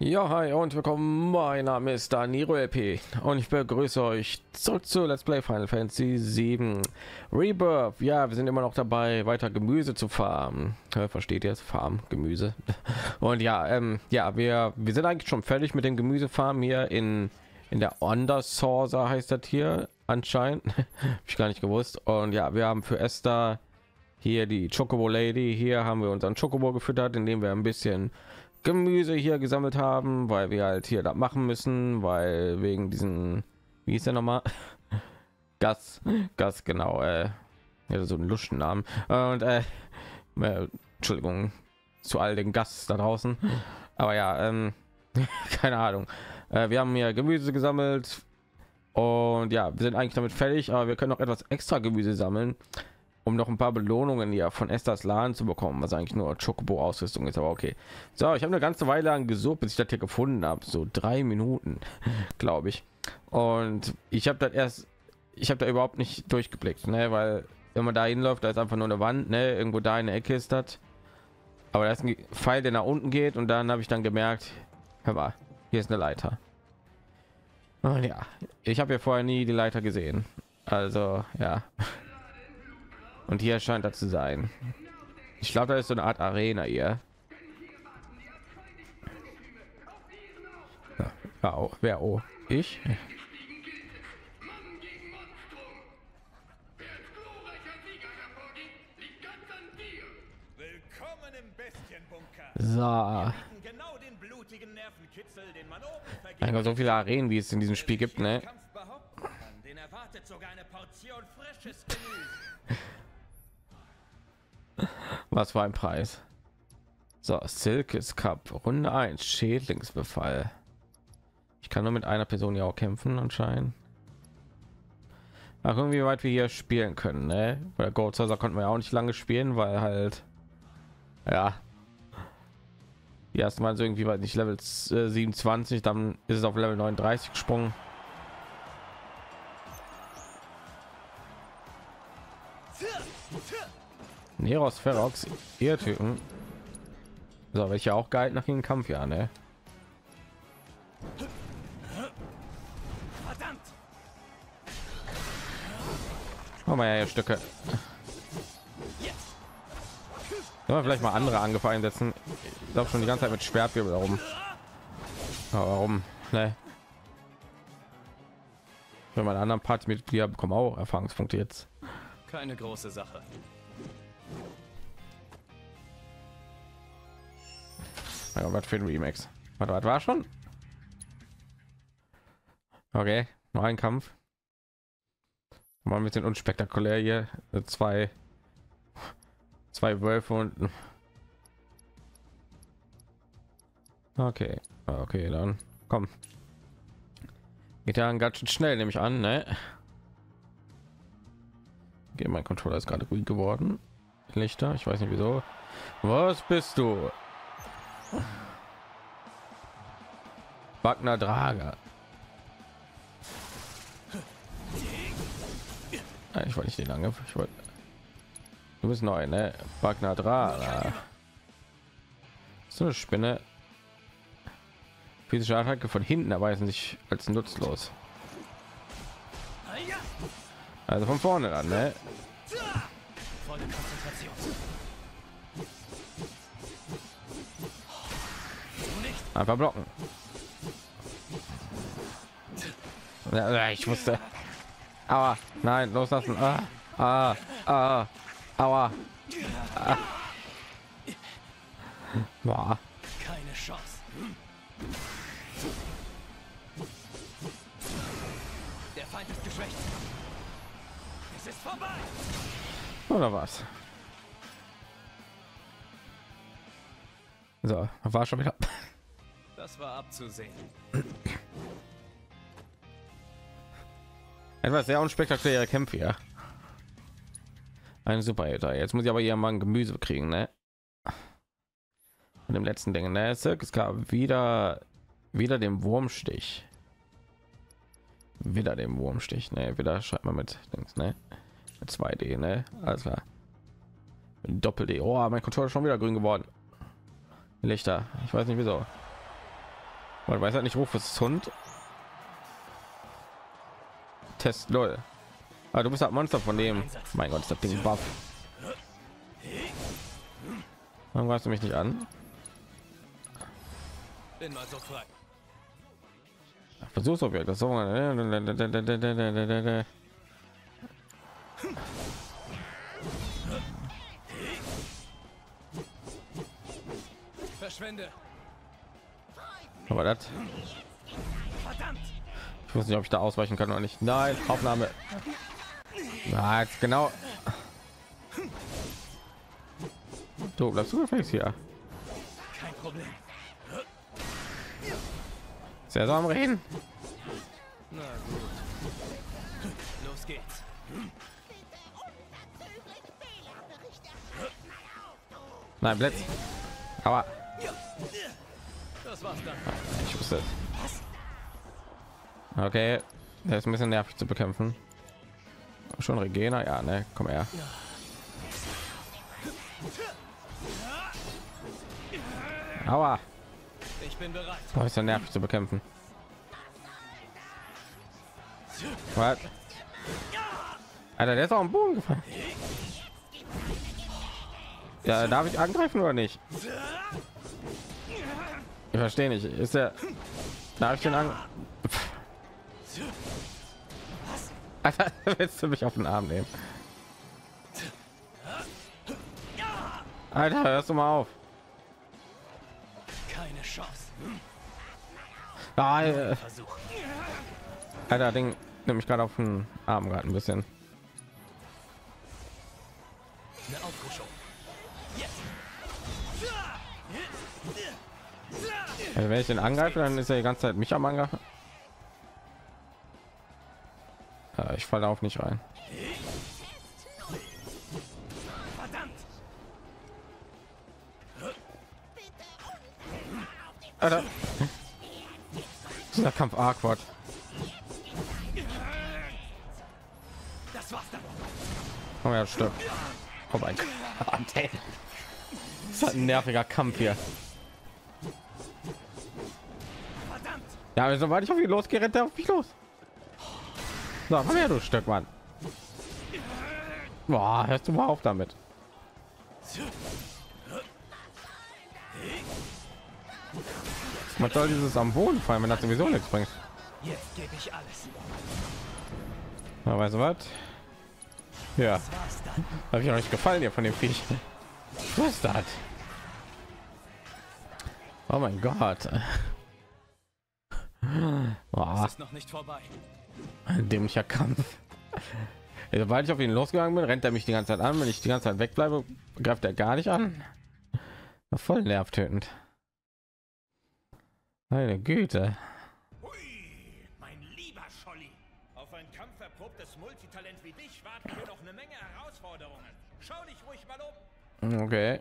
Ja, hi und willkommen. Mein Name ist Daniro LP und ich begrüße euch zurück zu Let's Play Final Fantasy 7 Rebirth. Ja, wir sind immer noch dabei, weiter Gemüse zu farmen. Versteht ihr jetzt? Farm, Gemüse. Und ja, wir sind eigentlich schon fertig mit dem Gemüsefarm hier in der Undersourcer heißt das hier anscheinend. Hab ich gar nicht gewusst. Und ja, wir haben für Esther hier die Chocobo Lady. Hier haben wir unseren Chocobo gefüttert, indem wir ein bisschen Gemüse hier gesammelt haben, weil wir halt hier da machen müssen, weil wegen diesen, wie ist der nochmal? Gas, genau, ja, so einen lustigen Namen. Und Entschuldigung zu all den Gas da draußen, aber ja, keine Ahnung. Wir haben hier Gemüse gesammelt und ja, wir sind eigentlich damit fertig, aber wir können noch etwas extra Gemüse sammeln, um noch ein paar Belohnungen hier von Esthers Laden zu bekommen, was eigentlich nur Chocobo Ausrüstung ist, aber okay. So, ich habe eine ganze Weile lang gesucht, bis ich das hier gefunden habe, so 3 Minuten, glaube ich. Und ich habe da überhaupt nicht durchgeblickt, ne, weil wenn man da hinläuft, da ist einfach nur eine Wand, ne, irgendwo da in der Ecke ist das. Aber da ist ein Pfeil, der nach unten geht, und dann habe ich dann gemerkt, hör mal, hier ist eine Leiter. Und ja, ich habe ja vorher nie die Leiter gesehen, also ja. Und hier scheint das zu sein. Ich glaube, da ist so eine Art Arena hier. Ja, oh, wer? Oh, ich? Willkommen im Bestienbunker. So. Genau den blutigen Nervenkitzel, den man oben Einfach so viele Arenen, wie es in diesem Spiel gibt, ne? Den erwartet sogar eine Portion frisches Gemüse. Was war ein Preis? So, Silkes Cup, Runde 1, Schädlingsbefall. Ich kann nur mit einer Person ja auch kämpfen anscheinend. Ach, irgendwie weit wir hier spielen können, ne? Bei der Gold Saucer konnten wir ja auch nicht lange spielen, weil halt, ja, erstmal so irgendwie, weil nicht Level 27, dann ist es auf Level 39 gesprungen. Neros Ferox, ihr Typen. So, welche auch geil nach dem Kampf, ja, ne? Verdammt! Oh, mal ja, Stücke. Sollen wir vielleicht mal andere Angriffe einsetzen? Ich glaube schon die ganze Zeit mit Schwertwirbel herum. Aber warum? Ne? Wenn meine anderen Partymitglieder bekommen auch Erfahrungspunkte jetzt. Keine große Sache. Ja, was für ein Remix. Was war schon? Okay, noch ein Kampf. Mal ein bisschen unspektakulär hier. Zwei Wölfe und okay, dann komm. Geht ja ganz schön schnell, nehme ich an, ne? Okay, mein Controller ist gerade grün geworden. Lichter, ich weiß nicht wieso. Was bist du? Wagner Drager. Ich wollte nicht den Angriff. Ich wollte. Du bist neu, ne? Wagner Drager. So eine Spinne. Physische Attacke von hinten erweisen sich als nutzlos. Also von vorne an, ne? Volle Konzentration. Einfach blocken. Ja, ich musste. Aber nein, loslassen. Aua. Boah. Keine Chance. Der Feind ist geschwächt. Es ist vorbei. Oder was? So, war schon wieder. Das war abzusehen. Etwas sehr unspektakuläre Kämpfe hier. Ein super Alter. Jetzt muss ich aber hier mal ein Gemüse kriegen, ne? Und im letzten Ding, ne? Es gab wieder den Wurmstich. Wieder den Wurmstich, ne? Wieder schreibt man mit Dings, ne? Mit 2D, ne? Alles klar. Doppel D. Oh, mein Controller ist schon wieder grün geworden. Lichter. Ich weiß nicht wieso. Man weiß halt nicht, Rufus Hund. Test lol. Aber du bist halt Monster von dem. Mein Gott, ist das Ding buff. Warum greifst du mich nicht an? Bin mal so frei. Versuchsobjekt. Das so. Verschwinde. Aber das. Verdammt. Ich weiß nicht, ob ich da ausweichen kann oder nicht. Nein, Aufnahme. Na, jetzt genau. Du bleibst du gefälligst hier. Kein Problem. Sehr so am Reden. Na gut. Los geht's. Nein, Blitz. Aber Das war's dann. ich wusste es. Okay, der ist ein bisschen nervig zu bekämpfen. Schon Regena, ja, ne, komm her. Aua, Ich bin bereit. boah, ist ja nervig zu bekämpfen. Was? Alter, der ist auch am Boden gefallen. Ja, darf ich angreifen oder nicht? Ich verstehe nicht. Ist der? Darf ich den an? Alter, willst du mich auf den Arm nehmen? Alter, hörst du mal auf? Keine Chance. Ah, Versuch. Alter, Ding nehme ich gerade auf den Arm gerade ein bisschen. Eine Auffrischung. Jetzt. Also wenn ich den angreife, dann ist er die ganze Zeit mich am Angreifen. Ich falle auf nicht rein. Verdammt. Alter. Dieser Kampf awkward. Das war's dann. Oh ja, stimmt. Oh mein Gott. Ey. Das ist halt ein nerviger Kampf hier. Verdammt. Ja, aber sobald ich auf ihn losgehe, rennt er auf mich los. So, komm her, du Stück, Mann. Boah, hörst du mal auf damit. Man soll dieses am Boden fallen, wenn das sowieso nichts bringt. Jetzt gebe ich alles. Na, weißt du was? Ja, Das war's dann. habe ich noch nicht gefallen hier von dem Viech. Was ist das? Oh mein Gott. Boah, Es ist noch nicht vorbei. ein dämlicher Kampf. Sobald ich auf ihn losgegangen bin, rennt er mich die ganze Zeit an. Wenn ich die ganze Zeit wegbleibe, greift er gar nicht an. Voll nervtötend. Meine Güte. Hui, mein lieber Scholli. Auf ein kampferprobtes Multitalent wie dich warten hier noch eine Menge Herausforderungen. Schau dich ruhig mal um. Okay.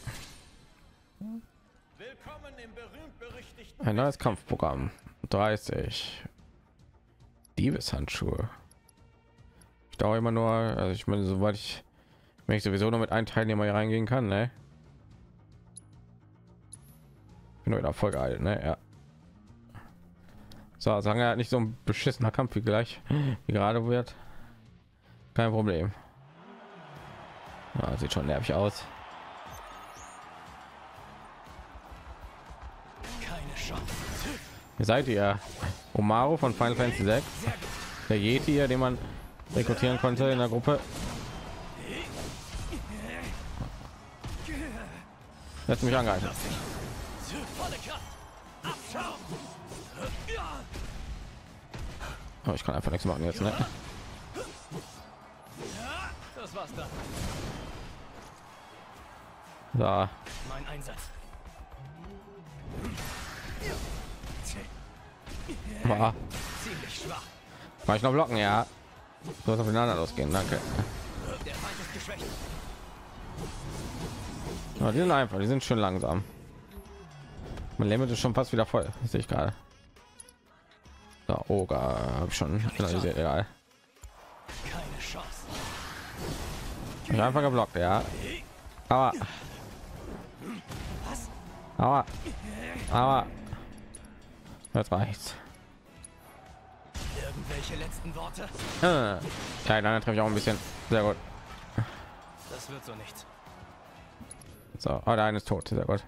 Willkommen im berühmt-berüchtigten... Ein neues Kampfprogramm. 30. Diebeshandschuhe. Ich dauere immer nur, also ich meine, soweit ich, wenn ich sowieso nur mit einem Teilnehmer hier reingehen kann, ne? Bin nur wieder voll geil, ne? Ja. So, sagen wir nicht so ein beschissener Kampf wie gleich, wie gerade wird. Kein Problem. Ja, sieht schon nervig aus. Keine Chance. Ihr seid ihr Omaru von Final Fantasy 6, der Yeti hier, den man rekrutieren konnte in der Gruppe. Lässt mich angreifen. Volle Kraft. Abschau. Oh, ich kann einfach nichts machen jetzt, ne? Das war's dann. Da. Mein Einsatz. War Ziemlich schwach. ich noch blocken, ja. Du hast auf den anderen losgehen, danke. Der Feind ist geschwächt. Ja, die sind einfach, die sind schön langsam. Mein Limit ist schon fast wieder voll, das sehe ich gerade. Da, Oga habe ich schon analysiert, egal. Keine Chance. Ich einfach geblockt, ja. Aber Das reicht. Irgendwelche letzten Worte? Ja, dann treffe ich auch ein bisschen. Sehr gut. Das wird so nichts. So, der eine ist tot. Sehr gut.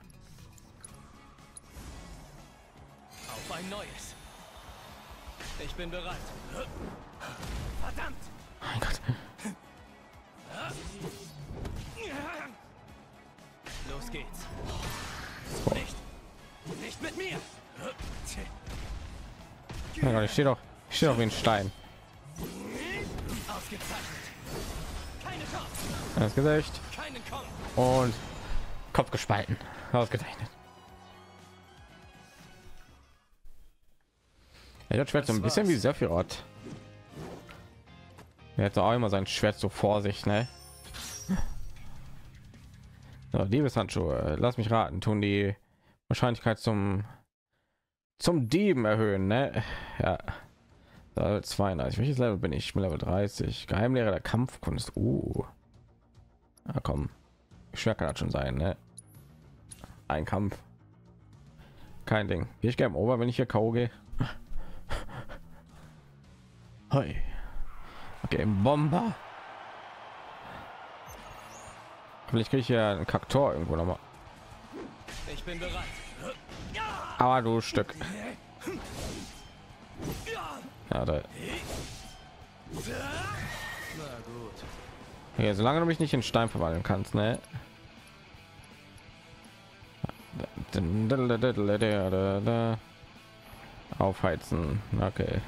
Auf ein neues. Ich bin bereit. Verdammt! Mein Gott. Los geht's. So. Nicht mit mir. Mein Gott, ich stehe doch wie ein Stein. Ausgezeichnet. Keine Chance. Das Gesicht Keinen Kommen. und Kopf gespalten. Ausgezeichnet. Er hat Schwert so ein bisschen wie Sephiroth. Er hat auch immer sein Schwert so vor sich, ne? So, Diebeshandschuhe. Lass mich raten, tun die Wahrscheinlichkeit zum Dieben erhöhen, ne? Ja. Level 32. Welches Level bin ich? Ich bin Level 30. Geheimlehrer der Kampfkunst. Na komm. Schwer kann das schon sein, ne? Ein Kampf. Kein Ding. Gehe ich gerne Ober, wenn ich hier K.O. gehe. Hi. Okay, Bomber. Vielleicht kriege ich ja einen Kaktor irgendwo noch mal. Ich bin bereit. Aber du Stück. Ja, da. Na gut. Okay, solange du mich nicht in Stein verwandeln kannst, ne? Aufheizen. Okay.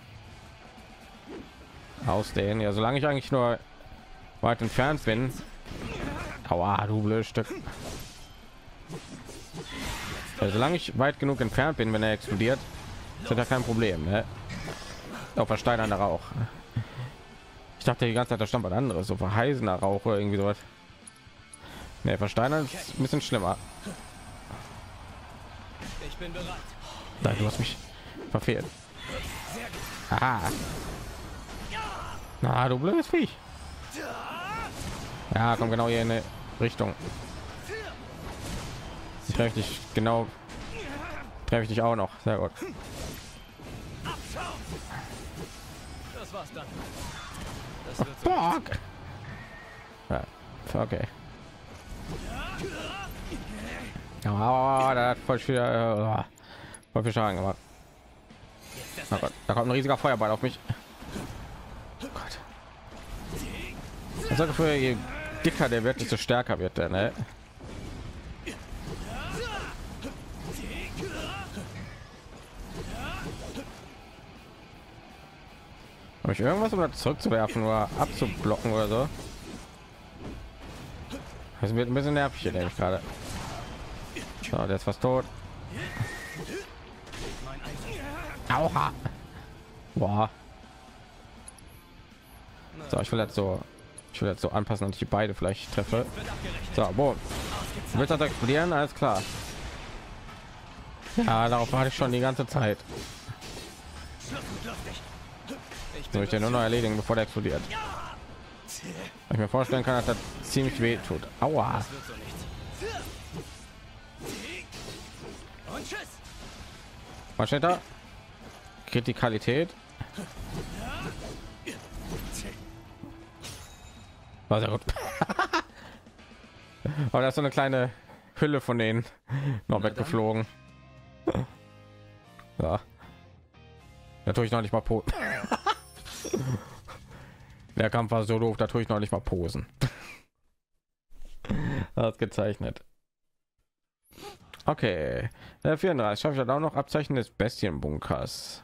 Ausdehnen. Ja, solange ich eigentlich nur weit entfernt bin. Aua, du blödes Stück. Ja, solange ich weit genug entfernt bin, wenn er explodiert, ist ja kein Problem, ne? Auf versteinernder Rauch. Ich dachte die ganze Zeit, da stand was anderes, so verheißener Rauch oder irgendwie sowas. Ne, versteinern ist ein bisschen schlimmer. Ich bin bereit. Nein, du hast mich verfehlt. Aha. Na, du blödes Viech. Ja, komm genau hier in eine Richtung. Treffe ich dich genau. Treffe ich dich auch noch. Sehr gut. Das war's dann. Das wird so Fuck. Ja, okay. Ja, da hat voll viel Schaden gemacht. Oh Gott, da kommt ein riesiger Feuerball auf mich. Oh Gott. Ich sage, für je dicker der wird, desto stärker wird der, ne? Habe ich irgendwas, um das zurückzuwerfen oder abzublocken oder so? Das wird ein bisschen nervig hier, denke ich gerade. So, der ist fast tot. Aua. Boah. So, ich will jetzt so anpassen, und ich die beide vielleicht treffe. So, boom. Wird das explodieren? Alles klar. Ja, darauf warte ich schon die ganze Zeit. Soll ich den nur noch erledigen, bevor der explodiert? Ich mir vorstellen kann, dass das ziemlich weh tut. Aua. Was steht da? Kritikalität. War sehr gut. Aber da ist so eine kleine Hülle von denen noch weggeflogen. Ja. Da tue ich noch nicht mal posen. Der Kampf war so doof, da tue ich noch nicht mal posen. Das gezeichnet. Okay. 34 schaffe ich dann auch noch Abzeichen des Bestienbunkers.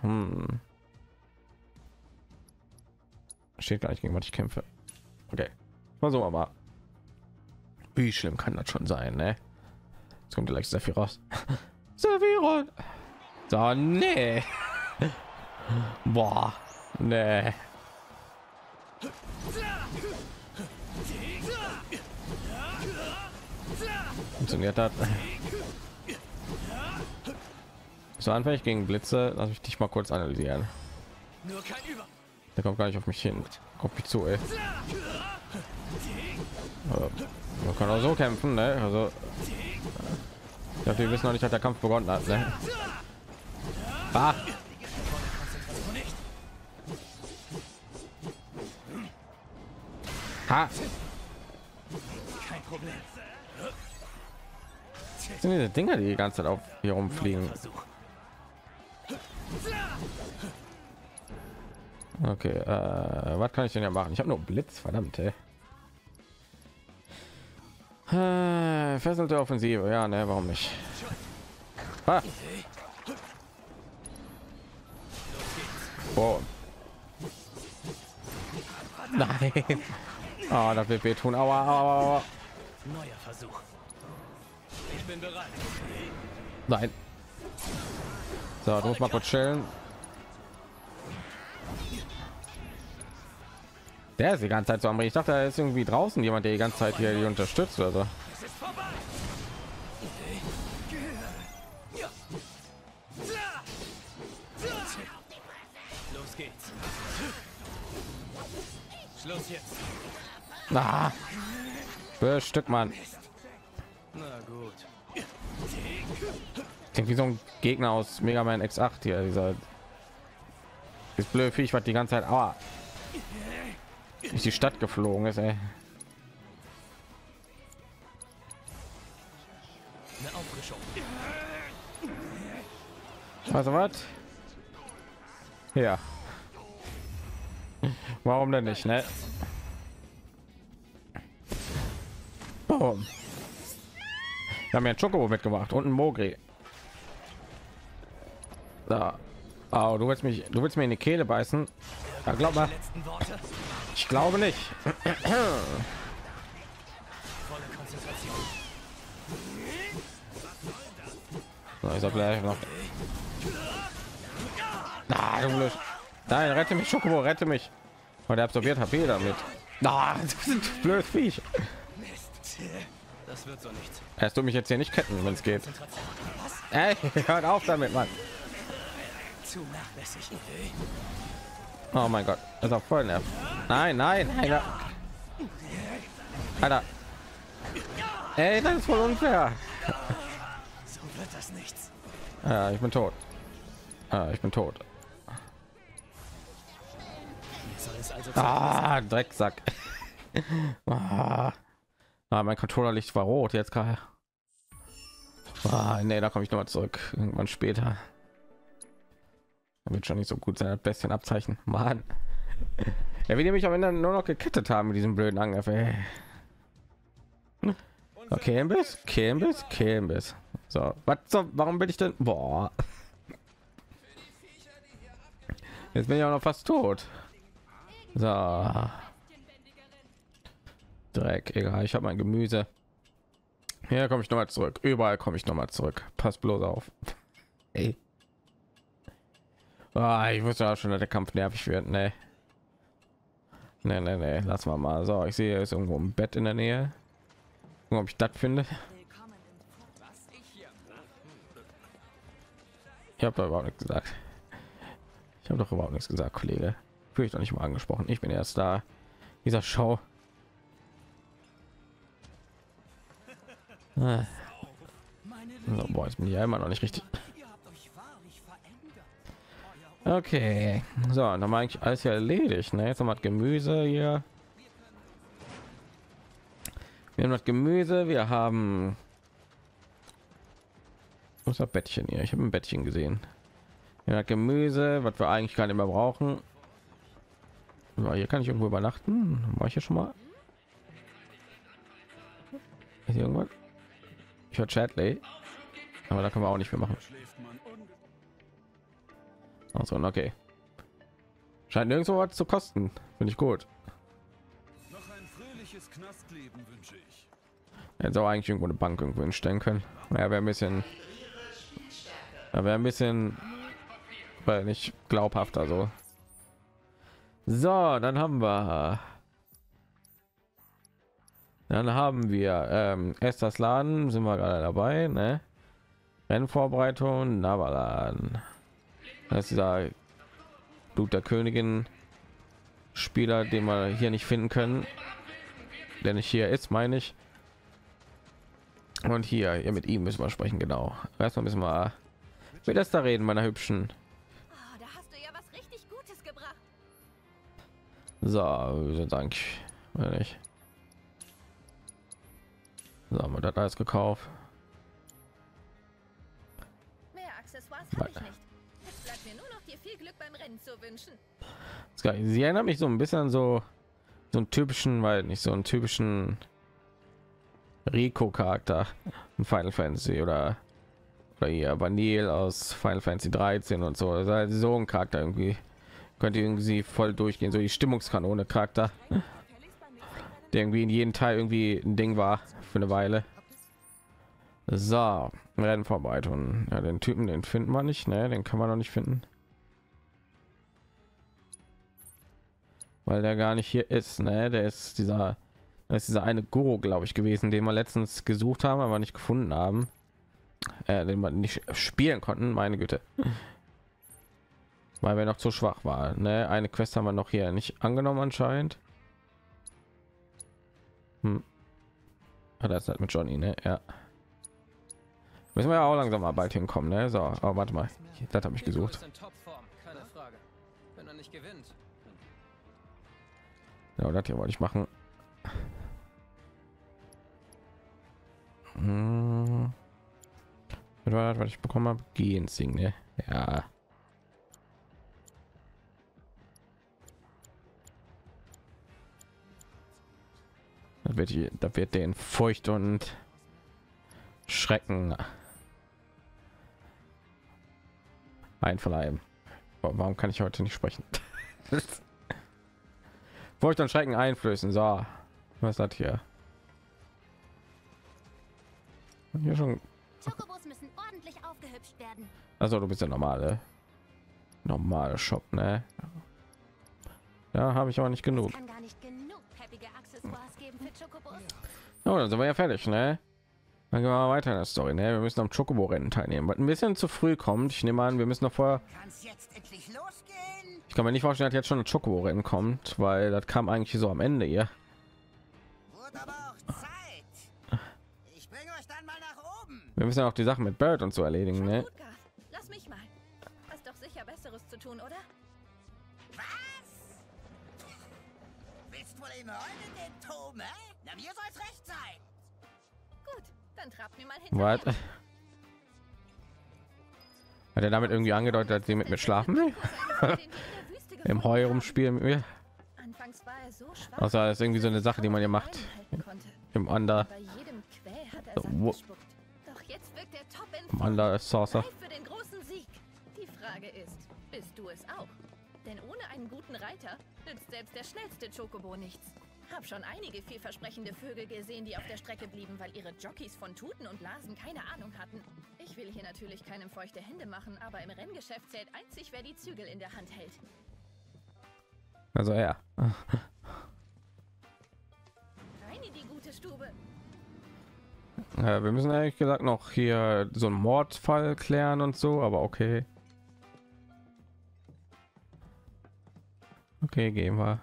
Steht gar nicht, gegen was ich kämpfe. Okay. Mal so, aber wie schlimm kann das schon sein, ne? Jetzt kommt gleich sehr viel raus. Sephiroth. So, nee. Boah, nee. Funktioniert das? So anfällig gegen Blitze, lass ich dich mal kurz analysieren. Nur kein Über. Der kommt gar nicht auf mich hin. Kommt mich zu, ey. Man kann auch so kämpfen, ne? Also ich dachte, wir wissen noch nicht, dass der Kampf begonnen hat, ne? Ah. Ha. Kein Problem. Das sind diese Dinger, die ganze Zeit auf hier rumfliegen. Versuch. Okay, was kann ich denn ja machen? Ich habe nur Blitz, verdammt. Ey. Fesselte Offensive, ja, ne, warum nicht? Ah. Oh. Nein. Oh, das wird wehtun. Aua, aua, aua. Neuer Versuch. Ich bin bereit. Nein. So, du musst mal kurz chillen. Der ist die ganze Zeit so am Reden. Ich dachte, da ist irgendwie draußen jemand, der die ganze Zeit hier die unterstützt oder so. Es ist vorbei. Los geht's. Schluss jetzt. Na, für Stück, Mann. Na gut. Klingt wie so ein Gegner aus Mega Man X8 hier. Dieser das blöde Viech, was die ganze Zeit durch die Stadt geflogen ist, ey. Eine Auffrischung. Also was? Ja. Warum denn nicht, ne? Boom. Wir haben ja ein Chocobo mitgebracht und ein Mogri. Da. Oh, du willst mir in die Kehle beißen? Ja, glaub mal. Letzten Worte. Ich glaube nicht. Volle Konzentration. So, ich sag gleich noch. Ah, du blöd. Nein, rette mich, Chocobo, rette mich. Und der absorbiert HP damit. Ah, das sind blöd Viech. Das wird so nichts. Erst du mich jetzt hier nicht ketten, wenn es geht. Konzentration. Ey, hört auf damit, Mann. Zu nachlässig. Oh mein Gott, das ist auch voll nervt. Nein, nein, Alter. Alter. Ey, das ist voll unfair. So wird das nichts. Ja, ich bin tot. Ich bin tot. Soll es also Ah, Drecksack. Mein Controllerlicht war rot jetzt gerade. Nee, da komme ich noch mal zurück. Irgendwann später. Wird schon nicht so gut sein, das bisschen Abzeichen. Mann. Ja, wie die mich am Ende nur noch gekettet haben mit diesem blöden Angriff. Ey. Okay, Kimbiss. So, was? So, warum bin ich denn? Boah. Jetzt bin ich auch noch fast tot. So. Dreck, egal. Ich habe mein Gemüse. Hier komme ich noch mal zurück. Überall komme ich noch mal zurück. Pass bloß auf. Ey. Ich wusste auch schon, dass der Kampf nervig wird. Nee. Nee. Lass mal. So, ich sehe, ist irgendwo ein Bett in der Nähe. Gucken, ob ich das finde. Ich habe doch überhaupt nichts gesagt. Kollege. Fühle ich doch nicht mal angesprochen. Ich bin erst da. Dieser Show. So, boah, jetzt bin ich ja immer noch nicht richtig. Okay, so, dann haben wir eigentlich alles ja erledigt, ne? Jetzt haben wir das Gemüse hier. Wir haben das Gemüse, wir haben was ist das Bettchen hier? Ich habe ein Bettchen gesehen. Ja, Gemüse, was wir eigentlich gar nicht mehr brauchen. So, hier kann ich irgendwo übernachten. Mache ich hier schon mal. Ist hier irgendwas? Ich höre Chatley, aber da können wir auch nicht mehr machen. Also, okay. Scheint nirgendwo was zu kosten. Finde ich gut. Noch ein fröhliches Knastleben wünsche ich. Hätte auch eigentlich irgendwo eine Bank irgendwo hinstellen können. Ja, wäre ein bisschen, weil nicht glaubhafter so. So, dann haben wir Esthers Laden, sind wir gerade dabei, ne? Rennvorbereitung, Navalan. Das ist dieser Blut der Königin Spieler, den wir hier nicht finden können, der nicht hier ist, meine ich. Und hier mit ihm müssen wir sprechen, genau. Erstmal müssen wir mit Esther reden, meiner hübschen. mitgebracht. So, wir sind eigentlich nicht. So, haben wir das alles gekauft. Mehr Accessoires habe ich nicht. Jetzt bleibt mir nur noch dir viel Glück beim Rennen zu wünschen. Sie erinnert mich so ein bisschen an so einen typischen, weil nicht so einen typischen Rico-Charakter in Final Fantasy oder hier Vanille aus Final Fantasy 13 und so. Also halt so ein Charakter irgendwie. Könnte irgendwie voll durchgehen, so die Stimmungskanone Charakter, der irgendwie in jedem Teil irgendwie ein Ding war für eine Weile. So, Rennvorbereitung. Ja, den Typen, den finden wir nicht, ne? Den kann man noch nicht finden, weil der gar nicht hier ist, ne? Der ist dieser eine Guru, glaube ich, gewesen, den wir letztens gesucht haben, aber nicht gefunden haben, den wir nicht spielen konnten. Meine Güte, weil wir noch zu schwach waren, ne? Eine Quest haben wir noch hier nicht angenommen anscheinend. Das ist halt mit Johnny, ne? Ja, müssen wir ja auch langsam mal bald hinkommen, ne? So, aber warte mal, das habe ich gesucht. Keine Frage. Wenn er nicht gewinnt. Ja, das hier wollte ich machen. Was ich bekommen habe, gehen singen, ne? Ja. Da wird den Furcht und Schrecken einverleiben. Warum kann ich heute nicht sprechen? Furcht und Schrecken einflößen. So, was hat hier? Hier schon. Chocobos müssen ordentlich aufgehübscht werden. Also du bist ja normale Shop, ne? Ja, habe ich aber nicht genug. Kann gar nicht genug peppige Accessoires geben für Chocobos. Oh, dann sind wir ja fertig, ne? Dann gehen wir mal weiter in der Story, ne? Wir müssen am Chocobo-Rennen teilnehmen, was ein bisschen zu früh kommt. Ich nehme an, wir müssen noch vorher. Kann's jetzt endlich losgehen? Ich kann mir nicht vorstellen, dass jetzt schon ein Chocobo-Rennen kommt, weil das kam eigentlich so am Ende hier. Wurde aber auch Zeit. Ich bringe euch dann mal nach oben. Wir müssen ja auch die Sachen mit Bird und so erledigen, Schon ne? gut, Garth. Lass mich mal. Hast doch sicher Besseres zu tun, oder? Was? Willst wohl in Rollen den Turm, hä? Na, mir soll's recht sein. Gut, dann trab mir mal Was? hinterher. Hat er damit irgendwie angedeutet, dass sie mit mir schlafen will? Im Heu rumspielen mit mir? Anfangs war er so schwach, Also das ist irgendwie so eine Sache, die man ja macht. Im Under. bei jedem Quell hat er So, Saft gespuckt. Doch jetzt wirkt er top in Form. Under Saucer. Reif für den großen Sieg. Die Frage ist, bist du es auch? Denn ohne einen guten Reiter nützt selbst der schnellste Chocobo nichts. Hab schon einige vielversprechende Vögel gesehen, die auf der Strecke blieben, weil ihre Jockeys von Tuten und Blasen keine Ahnung hatten. Ich will hier natürlich keinem feuchte Hände machen, aber im Renngeschäft zählt einzig, wer die Zügel in der Hand hält. Also ja. Rein in die gute Stube. Wir müssen ehrlich gesagt noch hier so einen Mordfall klären und so, aber okay. Okay, gehen wir.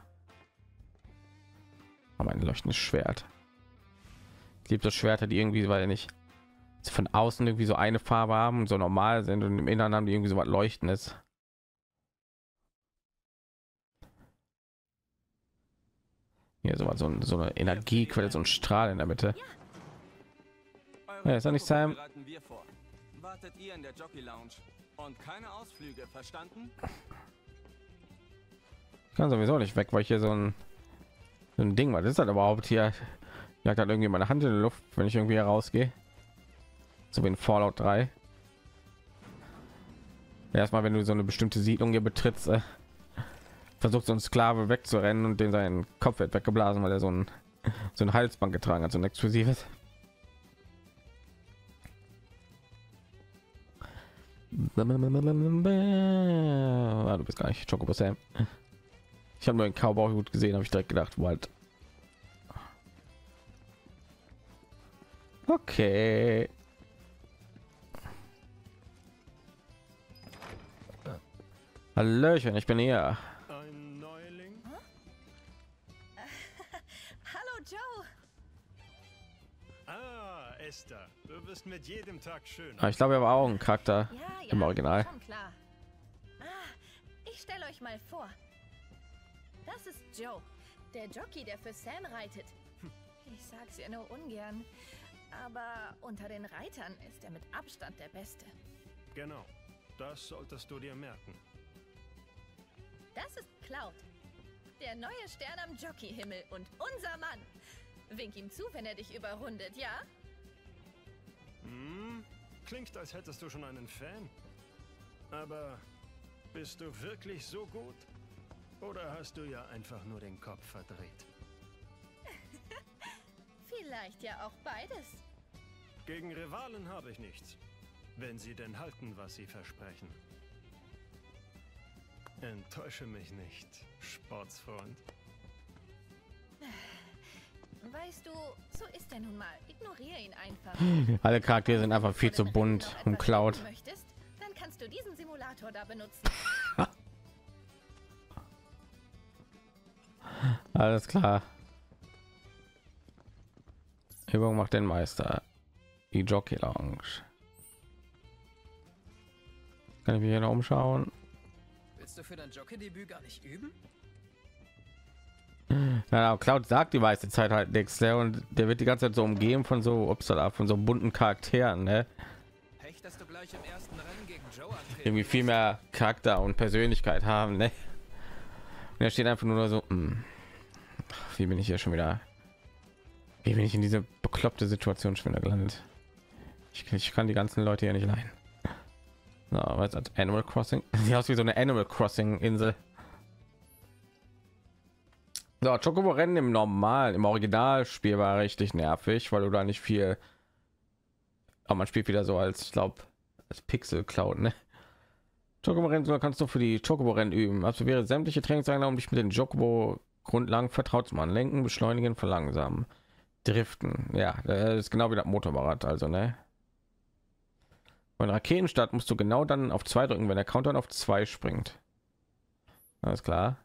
Aber ein leuchtendes Schwert. Ich liebe so Schwerter, die irgendwie, weil nicht von außen irgendwie so eine Farbe haben und so normal sind und im Inneren haben die irgendwie so was Leuchtendes. Hier so eine Energiequelle, so ein Strahl in der Mitte. Ja, ist doch nicht Sam. Bereiten wir vor. Wartet ihr in der Jockey Lounge und keine Ausflüge, verstanden? Ich kann sowieso nicht weg, weil ich hier so ein Ding, was ist das überhaupt hier? Jagt halt irgendwie meine Hand in die Luft, wenn ich irgendwie herausgehe. So wie in Fallout 3. Erstmal, wenn du so eine bestimmte Siedlung hier betrittst, versucht so ein Sklave wegzurennen und den seinen Kopf wird weggeblasen, weil er so ein Halsband getragen hat, so ein explosives. Ah, du bist gar nicht Chocobo Sam. Ich habe nur einen Cowboy-Hut gesehen, habe ich direkt gedacht, what? Okay. Hallöchen, ich bin hier. Ein Neuling? Hallo Joe. Ah, Esther, du bist mit jedem Tag schöner. Ich glaube, er war auch ein Charakter Ja, im Original. schon klar. Ah, ich Stellt euch mal vor. Das ist Joe, der Jockey, der für Sam reitet. Ich sag's ihr nur ungern, aber unter den Reitern ist er mit Abstand der Beste. Genau, das solltest du dir merken. Das ist Cloud, der neue Stern am Jockeyhimmel und unser Mann. Wink ihm zu, wenn er dich überrundet, ja? Klingt, als hättest du schon einen Fan. Aber bist du wirklich so gut? Oder hast du ja einfach nur den Kopf verdreht? Vielleicht ja auch beides. Gegen Rivalen habe ich nichts. Wenn sie denn halten, was sie versprechen. Enttäusche mich nicht, Sportsfreund. Weißt du, so ist er nun mal. Ignoriere ihn einfach. Alle Charaktere sind einfach viel zu bunt und Cloud. Möchtest, dann kannst du diesen Simulator da benutzen. Alles klar. Übung macht den Meister. Die Jockey Lounge. Kann ich mich hier noch umschauen? Willst du für dein Jockey-Debüt gar nicht üben? Ja, Cloud sagt die meiste Zeit halt nichts, ne? Und der wird die ganze Zeit so umgeben von so von so bunten Charakteren, ne? Hechtest du gleich im ersten Rennen gegen Joe antreten? Irgendwie viel mehr Charakter und Persönlichkeit haben, ne? Und er steht einfach nur so, wie bin ich hier schon wieder? Wie bin ich in diese bekloppte Situation schon wieder gelandet? Ich kann die ganzen Leute hier nicht leiden. So, was als Animal Crossing? Sieht aus wie so eine Animal Crossing Insel. So, Chocobo Rennen im Originalspiel war richtig nervig, weil du da nicht viel. Aber man spielt wieder so als, ich glaube, als Pixel Cloud, ne? Chocobo Rennen kannst du für die Chocobo Rennen üben. Absolviere sämtliche Trainingseinheiten, um dich mit den Chocobo Grundlagen vertraut zu machen. Lenken, beschleunigen, verlangsamen, driften. Ja, das ist genau wie das Motorrad, also, ne? Bei Raketenstart musst du genau dann auf 2 drücken, wenn der Countdown auf 2 springt. Alles klar.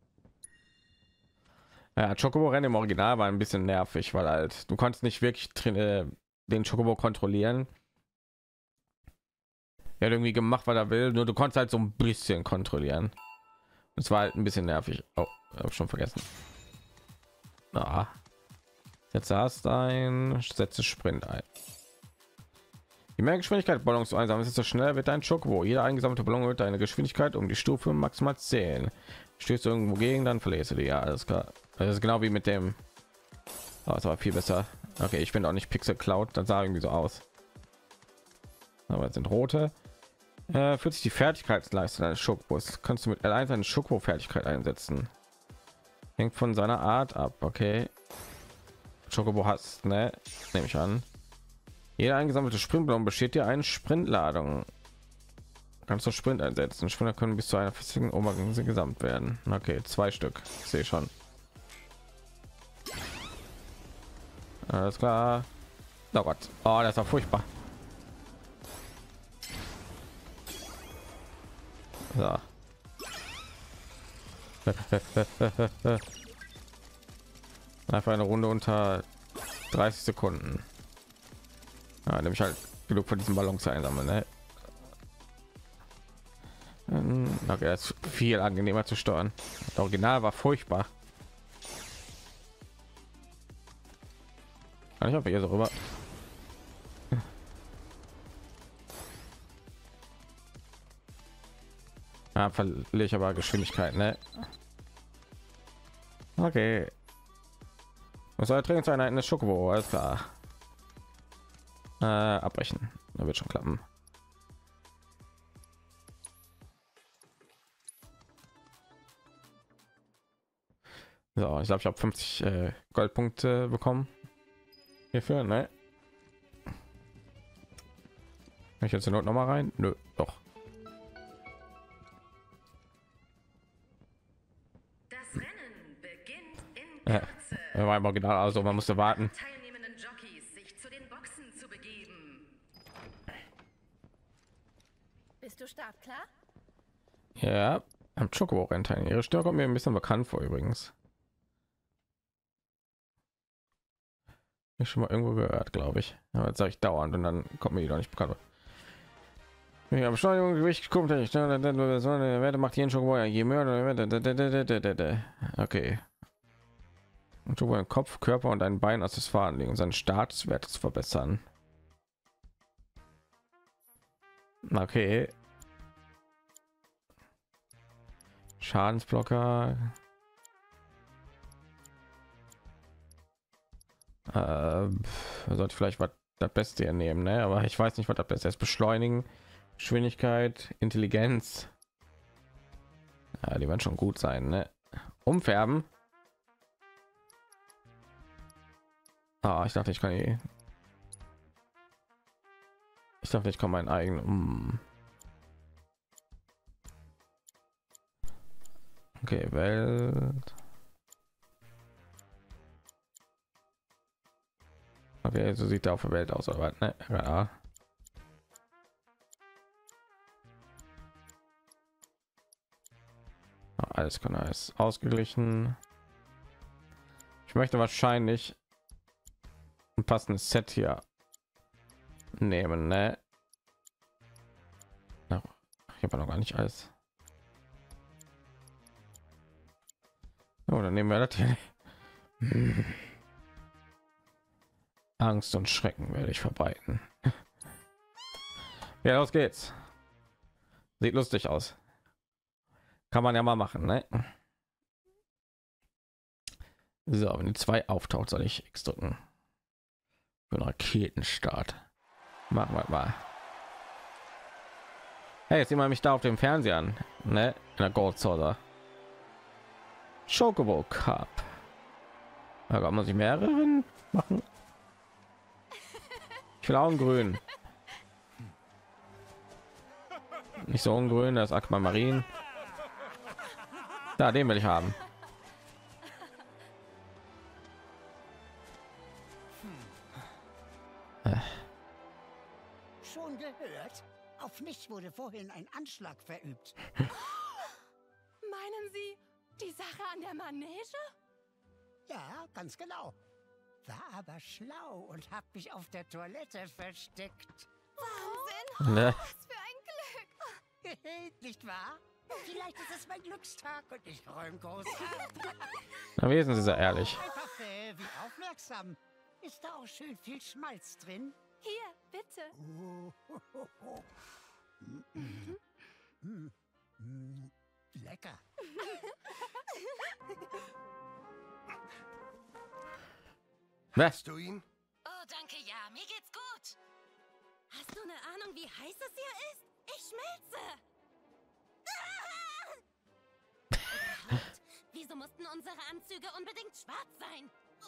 Ja, Chocobo Rennen im Original war ein bisschen nervig, weil halt du konntest nicht wirklich den Chocobo kontrollieren. Er hat irgendwie gemacht, was er will, nur du konntest halt so ein bisschen kontrollieren. Das war halt ein bisschen nervig. Oh, habe ich schon vergessen. Jetzt hast ein setze Sprint ein. Je mehr Geschwindigkeit Ballons du einsammelst, desto schneller wird dein Chocobo. Jeder eingesammelte Ballon wird deine Geschwindigkeit um die Stufe maximal 10. Stößt du irgendwo gegen, dann verlierst du die. Ja, alles klar. Das ist genau wie mit dem. Oh, das war viel besser. Okay, ich bin auch nicht Pixel Cloud, dann sah irgendwie so aus. Aber jetzt sind rote. Führt sich die Fertigkeitsleiste eines Schokobos. Kannst du mit L1 eine Schokobo-Fertigkeit einsetzen. Hängt von seiner Art ab. Okay. Chocobo hast, ne? Nehme ich an. Jeder eingesammelte Sprintballon besteht dir eine Sprintladung. Kannst du Sprint einsetzen. Sprinter können bis zu einer festigen Obergrenze gesamt werden. Okay, 2 Stück. Ich sehe schon. Alles klar. Oh Gott. Oh, das war furchtbar. So. Einfach eine Runde unter 30 Sekunden. Ja, nämlich halt genug von diesen Ballons einsammeln, ne? Okay, das ist viel angenehmer zu steuern. Das Original war furchtbar. Kann ich auch hier so rüber. Ja, verliere ich aber Geschwindigkeit, ne? Okay. Was soll Trainingseinheiten des Schokobo? Alles klar. Abbrechen. Da wird schon klappen. So, ich glaube, ich habe 50 Goldpunkte bekommen hierfür, ne? Kann ich jetzt zur Not noch mal rein? Nö, doch. Das Rennen beginnt in Kürze. War im Original, also man musste warten. Teilnehmenden Jockeys sich zu den Boxen zu begeben. Bist du startklar? Ja, am Chocobo Rennen teilnehmen. Ihre Stimme kommt mir ein bisschen bekannt vor übrigens. Ich schon mal irgendwo gehört, glaube ich. Aber jetzt sage ich dauernd und dann kommt mir die doch nicht bekannt. Ja, Beschleunigung, Gewicht, kommt nicht. Werte macht hier schon vorher. Je mehr. Okay. Und du wollen Kopf, Körper und ein Bein als das Fahren liegen, seinen Statuswert zu verbessern. Okay. Schadensblocker. Sollte vielleicht was das Beste hier nehmen, ne? Aber ich weiß nicht, was das Beste ist. Beschleunigen, Geschwindigkeit, Intelligenz. Ja, die werden schon gut sein, ne? Umfärben. Ah, ich dachte, ich kann hier. Ich dachte, ich kann meinen eigenen. Okay, Welt. Okay, so sieht der auf der Welt aus, oder was? Ne? Ja. Alles kann alles ausgeglichen. Ich möchte wahrscheinlich ein passendes Set hier nehmen, ne? Ich habe noch gar nicht alles. Oh, dann nehmen wir das hier. Angst und Schrecken werde ich verbreiten. Ja, los geht's. Sieht lustig aus. Kann man ja mal machen, ne? So, wenn die 2 auftaucht, soll ich X drücken. Für einen Raketenstart. Machen wir mal. Hey, jetzt sieht man mich da auf dem Fernseher an, ne? In der Gold Saucer. Chocobo Cup. Da muss ich mehrere machen. Ich will auch einen grün. Nicht so ein grün, das Aquamarin. Da, den will ich haben. Schon gehört? Auf mich wurde vorhin ein Anschlag verübt. Meinen Sie die Sache an der Manege? Ja, ganz genau. War aber schlau und hab mich auf der Toilette versteckt. Wahnsinn! Ne? Was für ein Glück! Nicht wahr? Vielleicht ist es mein Glückstag und ich räume groß ab. Na, wesen Sie sehr ehrlich. Einfach wie aufmerksam. Ist da auch schön viel Schmalz drin? Hier, bitte. Lecker. Was? Du ihn? Oh, danke, ja, mir geht's gut. Hast du eine Ahnung, wie heiß es hier ist? Ich schmelze. Überhaupt, wieso mussten unsere Anzüge unbedingt schwarz sein?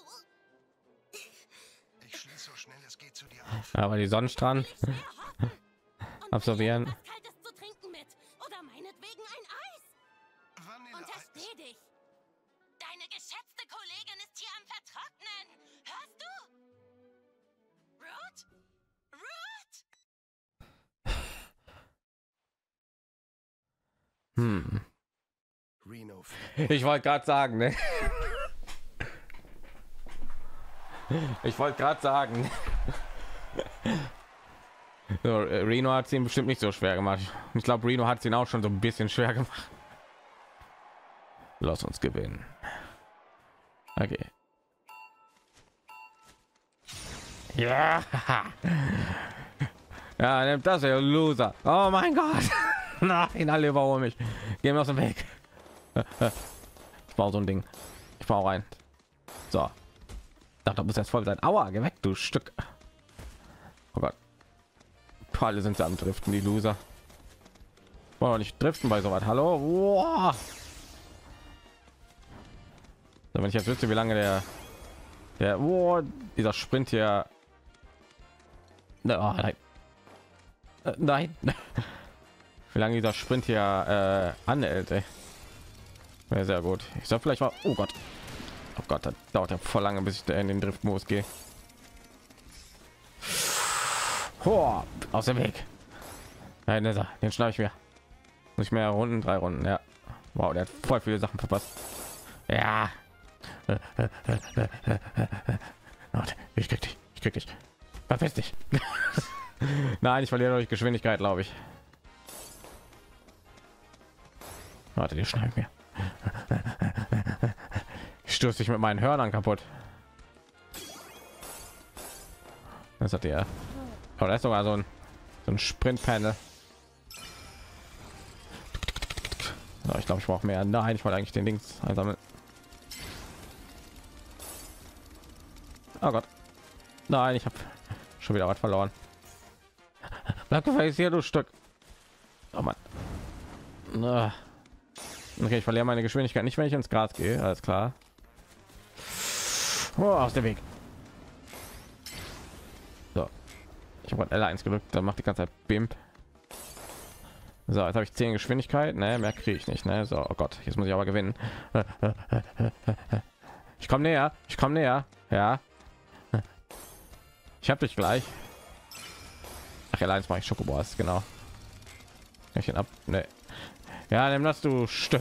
Ich schließe so schnell es geht zu dir auf. Aber die Sonnenstrahlen Ich sehr hoffen. Und absorbieren. was Kaltes zu trinken mit. Oder meinetwegen ein Eis. Vanilleeis. Untersteh dich. Deine geschätzte Kollegin ist hier am Vertrocknen. Hörst du? Root? Root? Reno. Ich wollte gerade sagen, ne? Ich wollte gerade sagen. So, Reno hat es ihm bestimmt nicht so schwer gemacht. Ich glaube, Reno hat es ihn auch schon so ein bisschen schwer gemacht. Lass uns gewinnen. Okay. Ja. Ja, nimmt das, ihr Loser. Oh mein Gott. Nein, alle überholen mich. Gehen wir aus dem Weg. Ich brauche so ein Ding. Ich brauche rein. So. Da muss jetzt voll sein. Aua, geh weg, du Stück. Oh Gott. Alle sind sie am Driften, die Loser. Wollen wir nicht driften bei so was? Hallo? Wow. So, wenn ich jetzt wüsste, wie lange dieser Sprint hier. Oh, nein. Nein. Wie lange dieser Sprint hier anhält, ey. Ja, sehr gut. Ich sag vielleicht mal, oh Gott, das dauert ja voll lange, bis ich in den Driftmodus gehe. Aus dem Weg. Nein, den schneide ich mir. Nicht mehr Runden, 3 Runden, ja. Wow, der hat voll viele Sachen verpasst. Ja. Ich krieg dich. Verpiss dich. Nein, ich verliere durch Geschwindigkeit, glaube ich. Warte, die schneiden mir. Ich stoße dich mit meinen Hörnern kaputt. Das hat er. Oh, da ist sogar so ein Sprintpanel. So, ich glaube, ich brauche mehr. Nein, ich wollte eigentlich den Dings einsammeln. Oh Gott. Nein, ich habe schon wieder was verloren. Bleib gefälligst hier, du Stück. Oh Mann. Okay, ich verliere meine Geschwindigkeit nicht, wenn ich ins Gras gehe. Alles klar. Oh, aus dem Weg. So. Ich habe L1 gedrückt, dann macht die ganze Zeit Bimp. So, jetzt habe ich 10 Geschwindigkeit. Ne, mehr kriege ich nicht. Ne? So, oh Gott, jetzt muss ich aber gewinnen. Ich komme näher. Ich komme näher. Ja. Ich habe dich gleich. Ach, L1 mache ich Schokobos, genau. Ich ab. Ne. Ja, nimm das, du Stück.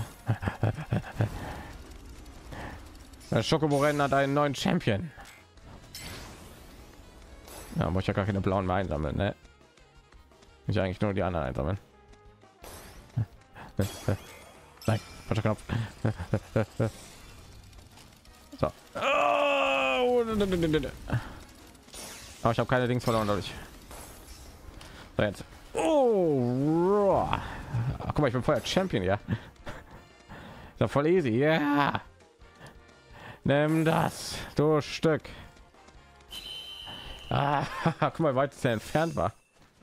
Das Schokobo-Rennen hat einen neuen Champion. Ja, muss ich ja gar keine blauen mehr einsammeln, ne? Ich eigentlich nur die anderen einsammeln. Nein, falscher Knopf. So. Aber ich habe keine Dings verloren dadurch. So, jetzt. Oh, guck mal, ich bin vorher Champion, ja. Ist ja voll easy, ja. Yeah. Nimm das, du Stück. Guck mal, wie weit es entfernt war.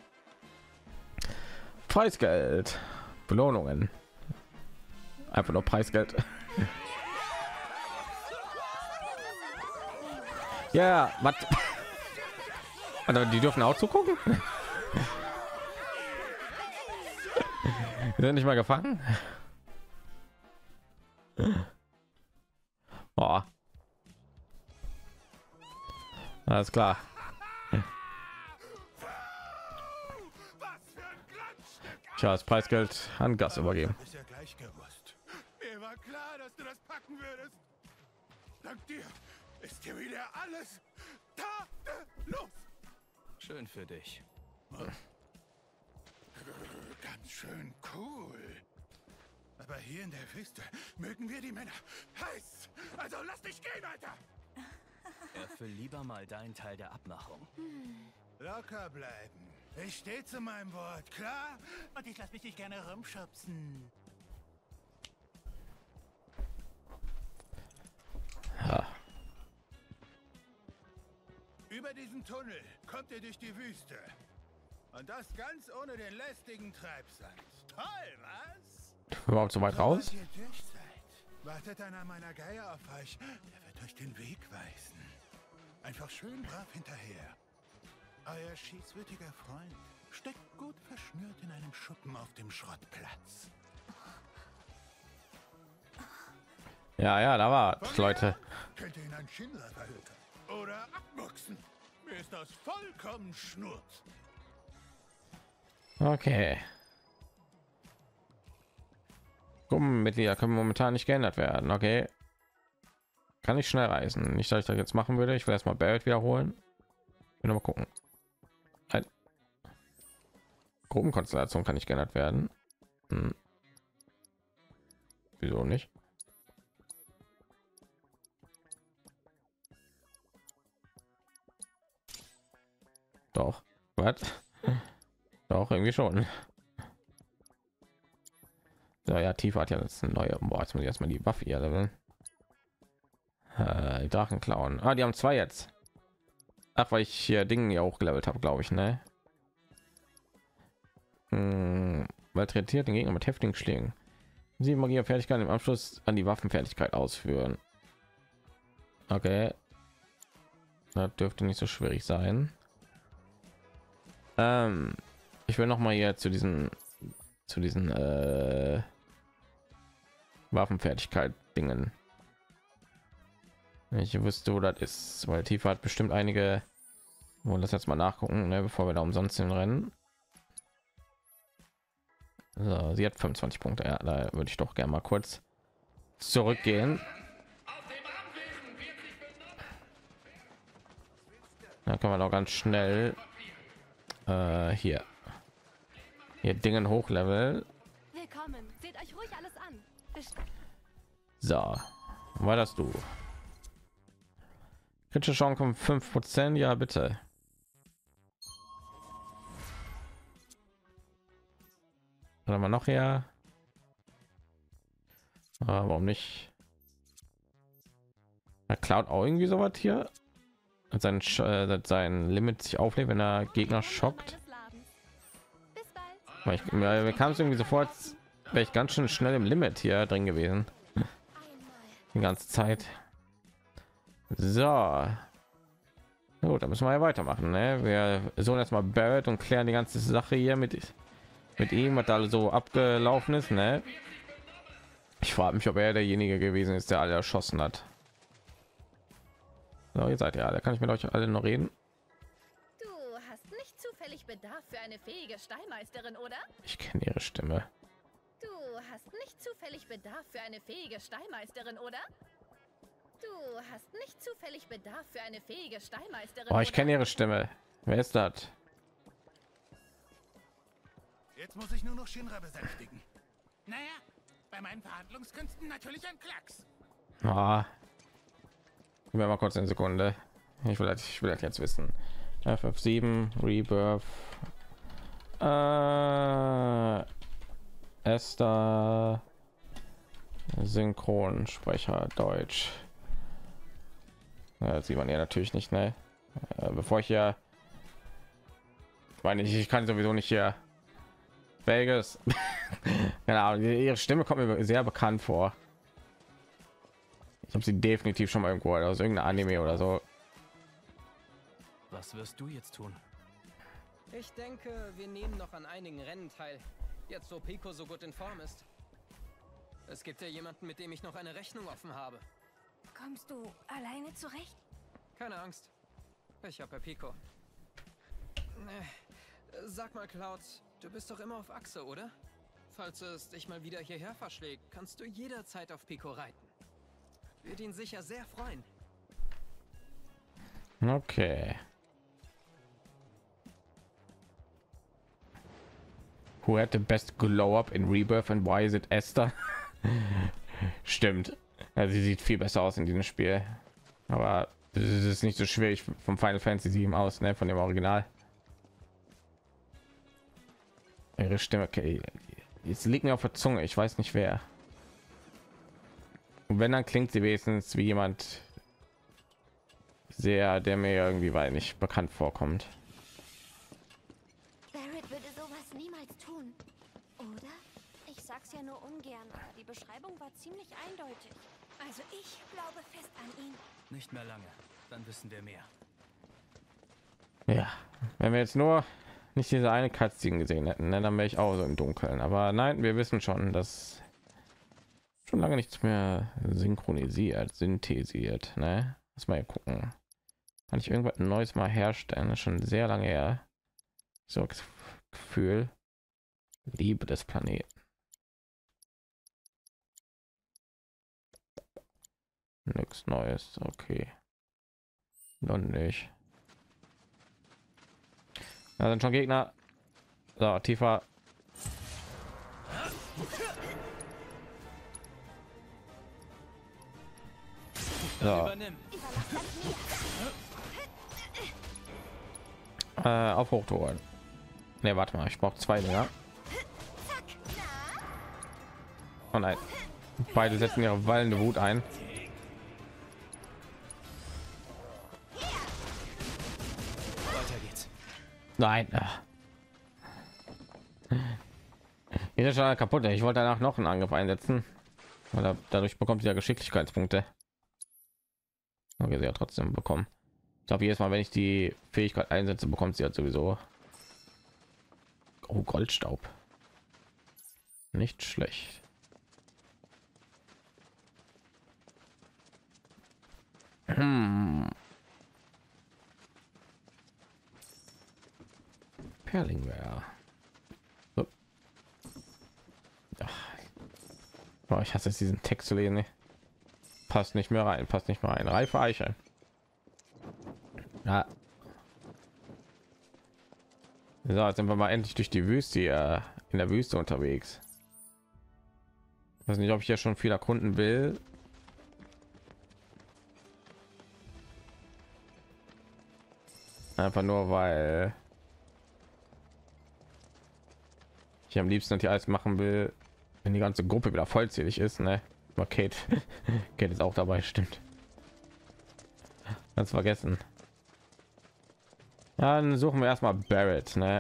Preisgeld, Belohnungen. Einfach nur Preisgeld. Ja, was? Also die dürfen auch zugucken. Wir sind nicht mal gefangen. Oh. Alles klar. Tja, das Preisgeld an Gas übergeben. Ist ja gleich gewusst. Mir war klar, dass du das packen würdest. Dank dir ist hier wieder alles tadellos. Schön für dich. Ganz schön cool. Aber hier in der Wüste mögen wir die Männer heiß. Also lass dich gehen, Alter. Erfüll lieber mal deinen Teil der Abmachung. Locker bleiben. Ich stehe zu meinem Wort, klar? Und ich lass mich nicht gerne rumschubsen. Ja. Über diesen Tunnel kommt ihr durch die Wüste. Und das ganz ohne den lästigen Treibsand. Toll, was? Überhaupt so weit raus? Sobald ihr durch seid, wartet einer meiner Geier auf euch. Der wird euch den Weg weisen. Einfach schön brav hinterher. Euer schießwütiger Freund steckt gut verschnürt in einem Schuppen auf dem Schrottplatz. Ja, ja, da war Leute. Könnt ihr ihn an Schindler verhökern oder abmuchsen. Mir ist das vollkommen schnurz. Okay. Gruppenmitglieder können momentan nicht geändert werden. Okay. Kann ich schnell reisen? Nicht, dass ich das jetzt machen würde. Ich will erstmal Barrett wiederholen. Will noch mal gucken. Ein Gruppenkonstellation kann nicht geändert werden. Wieso nicht? Doch. Was? Doch, irgendwie schon. So, ja, Tifa hat ja das neue. Boah, jetzt muss ich erstmal die Waffe hier leveln. Die Drachen klauen. Ah, die haben 2 jetzt. Ach, weil ich hier Dinge ja hochgelevelt habe, glaube ich, ne? Malträtiert den Gegner mit heftigen Schlägen. Sie Magie Fertigkeit im Abschluss an die Waffenfertigkeit ausführen. Okay. Das dürfte nicht so schwierig sein. Ich will noch mal hier zu diesen Waffenfertigkeit Dingen. Ich wusste, wo das ist, weil Tifa hat bestimmt einige. Wollen das jetzt mal nachgucken, ne, bevor wir da umsonst hinrennen. So, sie hat 25 Punkte. Ja, da würde ich doch gerne mal kurz zurückgehen. Da kann man auch ganz schnell hier Dingen hochleveln. Willkommen willkommen. Seht euch ruhig alles an. So, war das du? Kritische Chance um 5%, ja bitte. Oder mal noch her. Warum nicht? Er klaut auch irgendwie so was hier. Sein Limit sich auflädt, wenn er Gegner schockt. Wir kamen es irgendwie sofort, wäre ich ganz schön schnell im Limit hier drin gewesen. Die ganze Zeit. So. Gut, dann müssen wir ja weitermachen. Ne? Wir sollen erstmal Barrett und klären die ganze Sache hier mit ihm, was da so abgelaufen ist. Ne? Ich frage mich, ob er derjenige gewesen ist, der alle erschossen hat. So, ihr seid ja, da kann ich mit euch alle noch reden. Du hast nicht zufällig Bedarf für eine fähige Stallmeisterin, oder? Ich kenne ihre Stimme. Du hast nicht zufällig Bedarf für eine fähige Stallmeisterin, oder? Du hast nicht zufällig Bedarf für eine fähige Stallmeisterin. Oh, ich kenne ihre Stimme. Wer ist das? Jetzt muss ich nur noch Shinra besänftigen. Naja, bei meinen Verhandlungskünsten natürlich ein Klacks. Ah. Gib mir mal kurz eine Sekunde. Ich will das jetzt wissen. FF7 Rebirth. Esther Synchronsprecher Deutsch. Ja, das sieht man ja natürlich nicht, ne? Bevor ich ja, meine ich kann sowieso nicht hier Vegas. Genau, ihre Stimme kommt mir sehr bekannt vor. Ich habe sie definitiv schon mal irgendwo aus irgendeinem Anime oder so. Was wirst du jetzt tun? Ich denke, wir nehmen noch an einigen Rennen teil. Jetzt, wo Pico so gut in Form ist. Es gibt ja jemanden, mit dem ich noch eine Rechnung offen habe. Kommst du alleine zurecht? Keine Angst. Ich habe ja Pico. Sag mal, Cloud, du bist doch immer auf Achse, oder? Falls es dich mal wieder hierher verschlägt, kannst du jederzeit auf Pico reiten. Wird ihn sicher sehr freuen. Okay. Who had the best glow up in Rebirth and why is it Esther? Stimmt. Ja, sie sieht viel besser aus in diesem Spiel. Aber es ist nicht so schwierig vom Final Fantasy 7 aus, ne, von dem Original. Ihre Stimme, okay. Jetzt liegt mir auf der Zunge, ich weiß nicht wer. Und wenn, dann klingt sie wenigstens wie jemand sehr, der mir irgendwie weil nicht bekannt vorkommt. Barrett würde sowas niemals tun, oder? Ich sag's ja nur ungern, aber die Beschreibung war ziemlich eindeutig. Also ich glaube fest an ihn. Nicht mehr lange. Dann wissen wir mehr. Ja, wenn wir jetzt nur nicht diese eine Cutscene gesehen hätten, ne, dann wäre ich auch so im Dunkeln. Aber nein, wir wissen schon, dass schon lange nichts mehr synthesiert. Ne? Lass mal gucken. Kann ich irgendwas Neues mal herstellen? Das ist schon sehr lange her. So das Gefühl, Liebe des Planeten. Nichts Neues, okay. Noch nicht. Da sind schon Gegner. So, tiefer. So. Auf Hochtouren. Ne, warte mal, ich brauche 2 Dinger. Oh nein. Beide setzen ihre wallende Wut ein. Weiter geht's. Nein. Hier ist schon kaputt. Ich wollte danach noch einen Angriff einsetzen. Oder dadurch bekommt sie ja Geschicklichkeitspunkte. Okay, sie hat trotzdem bekommen. Ich glaube, jedes Mal, wenn ich die Fähigkeit einsetze, bekommt sie halt sowieso. Oh, Goldstaub. Nicht schlecht. Perlingwehr. So. Oh, ich hasse es, diesen Text zu lesen. Ne? Passt nicht mehr rein, passt nicht mehr rein. Reife Eiche. Ja. So, jetzt sind wir mal endlich durch die Wüste in der Wüste unterwegs. Weiß nicht, ob ich hier schon viel erkunden will. Einfach nur, weil ich am liebsten hier alles machen will, wenn die ganze Gruppe wieder vollzählig ist, ne? Aber Kate, Kate ist auch dabei, stimmt. Ganz vergessen. Dann suchen wir erstmal Barrett, ne?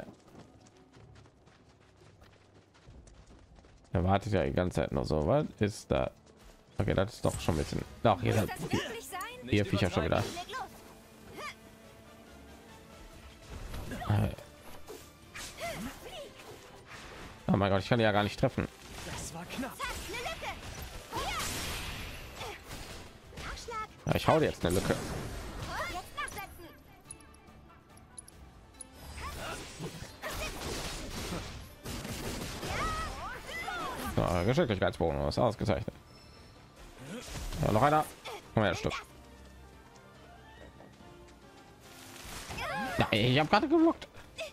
Er wartet ja die ganze Zeit noch so. Was ist da? Okay, das ist doch schon ein bisschen. Doch, hier Viecher schon wieder. Oh mein Gott, ich kann die ja gar nicht treffen. Das war knapp. Ja, ich hau dir jetzt eine Lücke. So, Geschicklichkeitsbonus ausgezeichnet. Ja, noch einer. Komm her, Stück. Ja, ich habe gerade geblockt.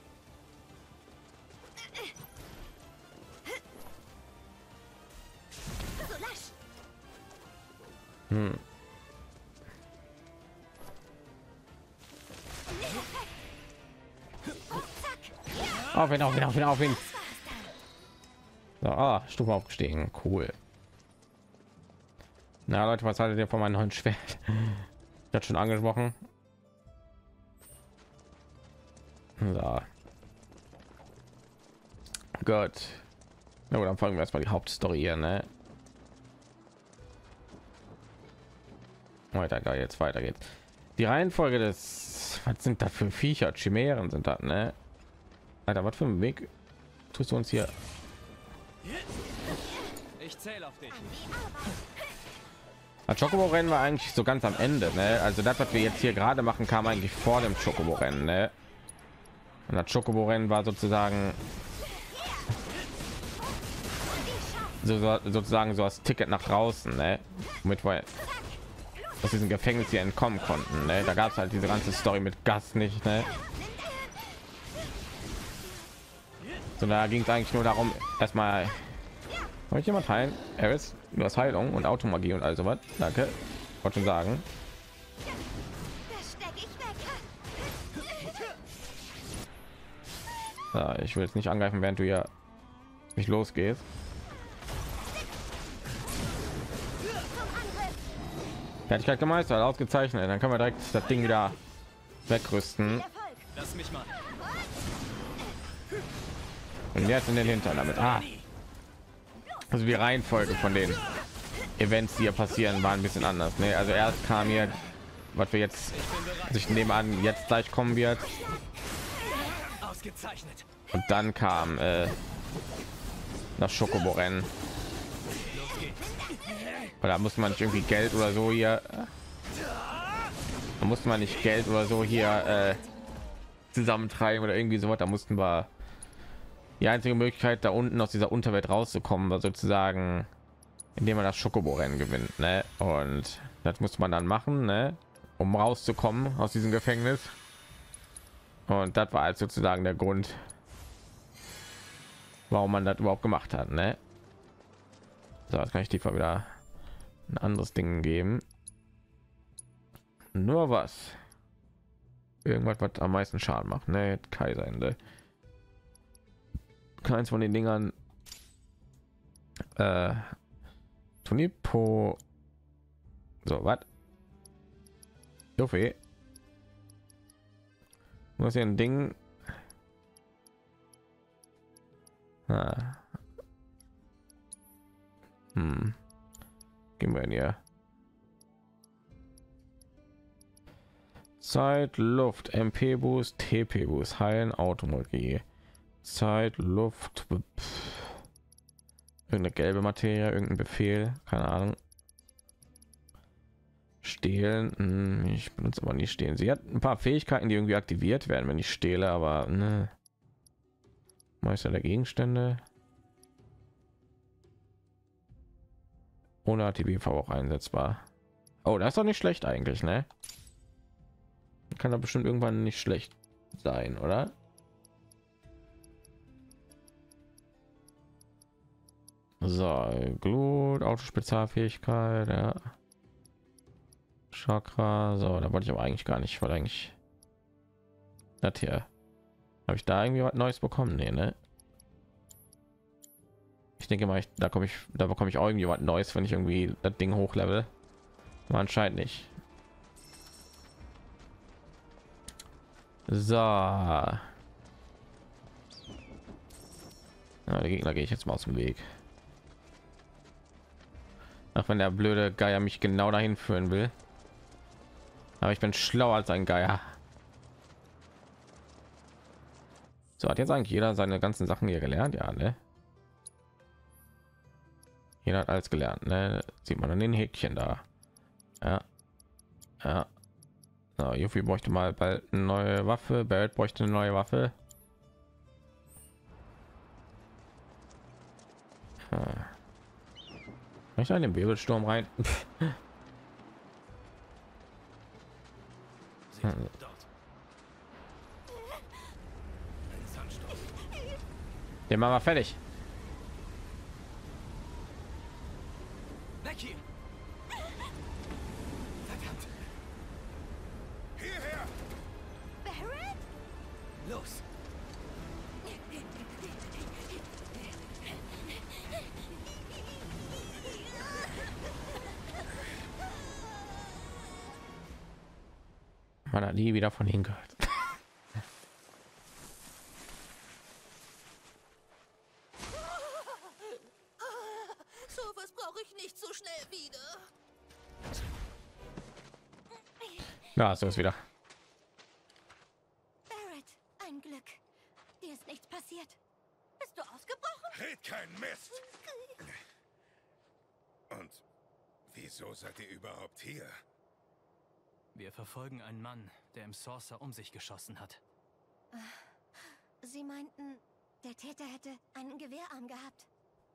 Auf ihn, auf ihn, auf ihn, auf ihn. So, Stufe aufgestiegen. Cool. Na Leute, was haltet ihr von meinem neuen Schwert? Ich hatte schon angesprochen. So. Gut. Na gut, dann folgen wir erstmal die Hauptstory hier, ne? Weiter, jetzt weiter geht's. Die Reihenfolge des, was sind da für Viecher? Chimären sind das, ne? Alter, was für ein Weg tust du uns hier? Ich zähle auf dich. Das Chocobo-Rennen war eigentlich so ganz am Ende, ne? Also das, was wir jetzt hier gerade machen, kam eigentlich vor dem Chocobo-Rennen, ne? Und das Chocobo-Rennen war sozusagen sozusagen so das Ticket nach draußen, ne? Womit wir aus diesem Gefängnis hier entkommen konnten, ne? Da gab es halt diese ganze Story mit Gas nicht, ne? So, da ging es eigentlich nur darum, erstmal wollte ich jemand heilen. Eris, du hast Heilung und Automagie und also was. Danke. Wollte schon sagen. Ja, ich will jetzt nicht angreifen, während du ja nicht losgehst. Fertigkeit gemeistert, ausgezeichnet. Dann können wir direkt das Ding wieder wegrüsten. Lass mich mal. Und jetzt in den Hintern damit. Also die Reihenfolge von den Events, die hier passieren, war ein bisschen anders. Ne? Also erst kam hier, was wir jetzt, also ich nehme an, jetzt gleich kommen wird. Ausgezeichnet. Und dann kam das Chocobo-Rennen. Da musste man nicht irgendwie Geld oder so hier. Da musste man nicht Geld oder so hier zusammentreiben oder irgendwie so was. Da mussten wir, die einzige Möglichkeit da unten aus dieser Unterwelt rauszukommen war sozusagen, indem man das Chocobo-Rennen gewinnt, ne? Und das musste man dann machen, ne? Um rauszukommen aus diesem Gefängnis. Und das war halt sozusagen der Grund, warum man das überhaupt gemacht hat, ne? So, jetzt kann ich die mal wieder ein anderes Ding geben. Nur was, irgendwas, was am meisten Schaden macht, ne? Kaiserende. Keins von den Dingern. Tunipo. So, was? Joffe. Muss hier ein Ding. Gehen wir in hier. Zeit, Luft, MP Boost, TP Boost, heilen, Automagie. Zeit, Luft, irgendeine gelbe Materie, irgendein Befehl, keine Ahnung. Stehlen, ich benutze aber nicht stehlen. Sie hat ein paar Fähigkeiten, die irgendwie aktiviert werden, wenn ich stehle, aber ne. Meister der Gegenstände. Ohne ATB auch einsetzbar. Oh, das ist doch nicht schlecht eigentlich, ne? Kann da bestimmt irgendwann nicht schlecht sein, oder? So, Glut, Autospezialfähigkeit, ja. Chakra, so, da wollte ich aber eigentlich gar nicht, weil eigentlich das hier. Habe ich da irgendwie was Neues bekommen? Nee, ne? Ich denke mal, da bekomme ich auch irgendwie was Neues, wenn ich irgendwie das Ding hochlevel. Aber anscheinend nicht. So. Ja, der Gegner gehe ich jetzt mal aus dem Weg. Auch wenn der blöde Geier mich genau dahin führen will. Aber ich bin schlauer als ein Geier. So, hat jetzt eigentlich jeder seine ganzen Sachen hier gelernt? Ja, ne? Jeder hat alles gelernt, ne? Sieht man an den Häkchen da. Ja. Ja. So, Yuffie bräuchte mal bald eine neue Waffe. Barrett bräuchte eine neue Waffe. Ich in den Wirbelsturm rein. Den machen wir fertig. Weg hier! Verdammt! Hierher! Barrett? Los! Man hat nie wieder von ihnen gehört. Sowas brauche ich nicht so schnell wieder. Ja, so ist wieder. Barrett, ein Glück. Dir ist nichts passiert. Bist du ausgebrochen? Red kein Mist! Und wieso seid ihr überhaupt hier? Wir verfolgen einen Mann, der im Saucer um sich geschossen hat. Sie meinten, der Täter hätte einen Gewehrarm gehabt.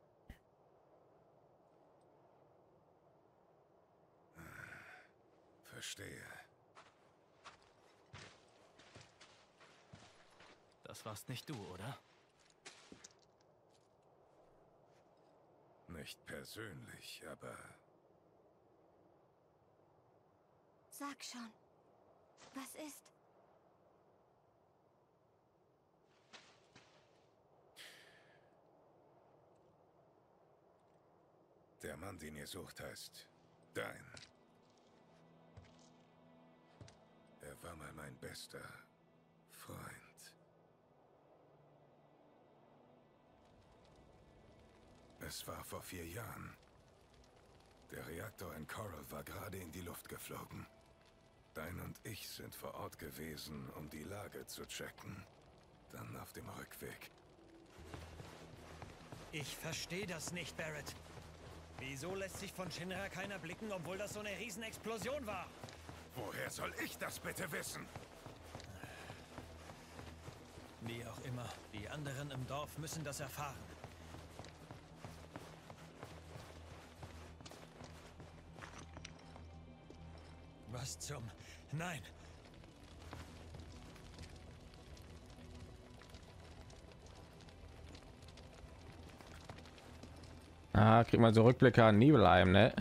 Verstehe. Das warst nicht du, oder? Nicht persönlich, aber Sag schon. Was ist? der Mann, den ihr sucht, heißt Dein. Er war mal mein bester Freund. Es war vor 4 Jahren. Der Reaktor in Coral war gerade in die Luft geflogen. Dein und ich sind vor Ort gewesen, um die Lage zu checken. Dann auf dem Rückweg. Ich verstehe das nicht, Barrett. Wieso lässt sich von Shinra keiner blicken, obwohl das so eine Riesenexplosion war? Woher soll ich das bitte wissen? Wie auch immer, die anderen im Dorf müssen das erfahren. Was zum... Nein! Ah, kriegt man so Rückblicke an Nibelheim, ne?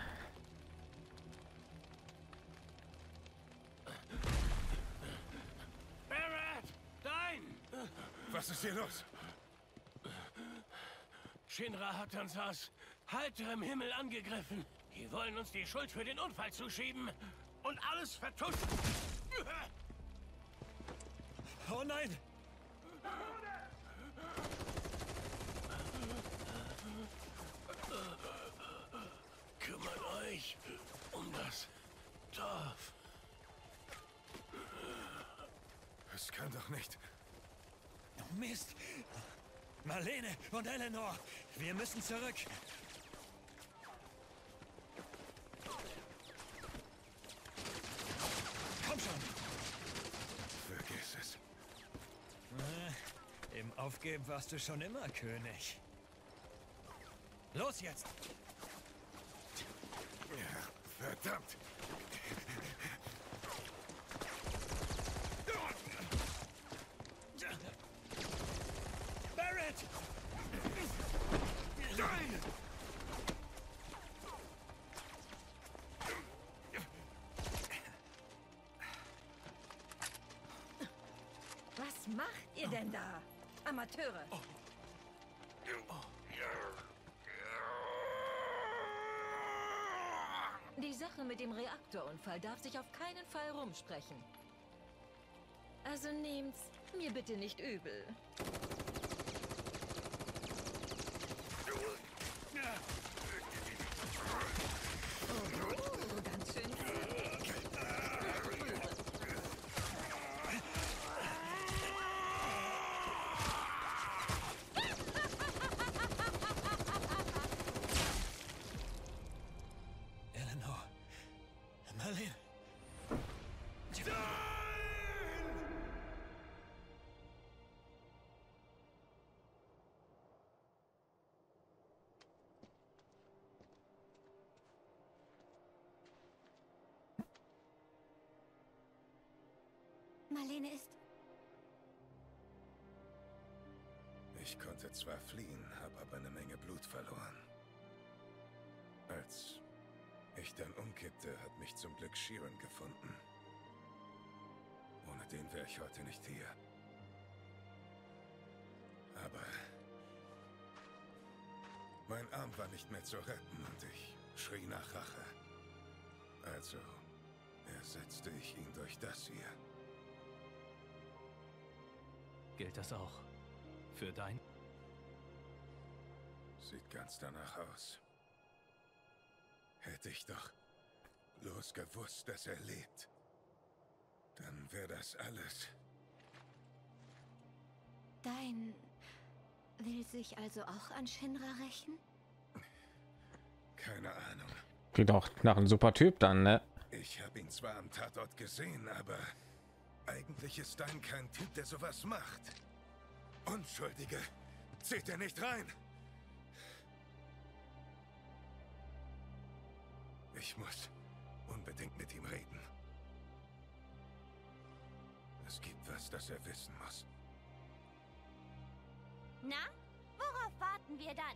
Barrett! Dein! Was ist hier los? Shinra hat uns aus heiterem Himmel angegriffen. Die wollen uns die Schuld für den Unfall zuschieben und alles vertuschen. Oh nein! Kümmert euch um das Dorf. Es kann doch nicht. Oh Mist! Marlene und Eleanor, wir müssen zurück. Komm schon! Vergiss es. Im Aufgeben warst du schon immer König. Los jetzt! Ja, verdammt. Barrett! Nein! macht ihr denn da? Amateure. Die Sache mit dem Reaktorunfall darf sich auf keinen Fall rumsprechen. Also nehmt's mir bitte nicht übel. Oh, ganz schön zäh. Eleanor. Marlene. Marlene ist... Ich konnte zwar fliehen, habe aber eine Menge Blut verloren. Als ich dann umkippte, hat mich zum Glück Sheeran gefunden. Ohne den wäre ich heute nicht hier. Aber mein Arm war nicht mehr zu retten und ich schrie nach Rache. Also ersetzte ich ihn durch das hier. Gilt das auch für dein? Sieht ganz danach aus. Hätte ich doch bloß gewusst, dass er lebt, dann wäre das alles. Dein... will sich also auch an Shinra rächen? Keine Ahnung. Klingt auch nach einem super Typ dann, ne? Ich habe ihn zwar am Tatort gesehen, aber eigentlich ist Stein kein Typ, der sowas macht. Unschuldige zieht er nicht rein. Ich muss unbedingt mit ihm reden. Es gibt was, das er wissen muss. Na, worauf warten wir dann?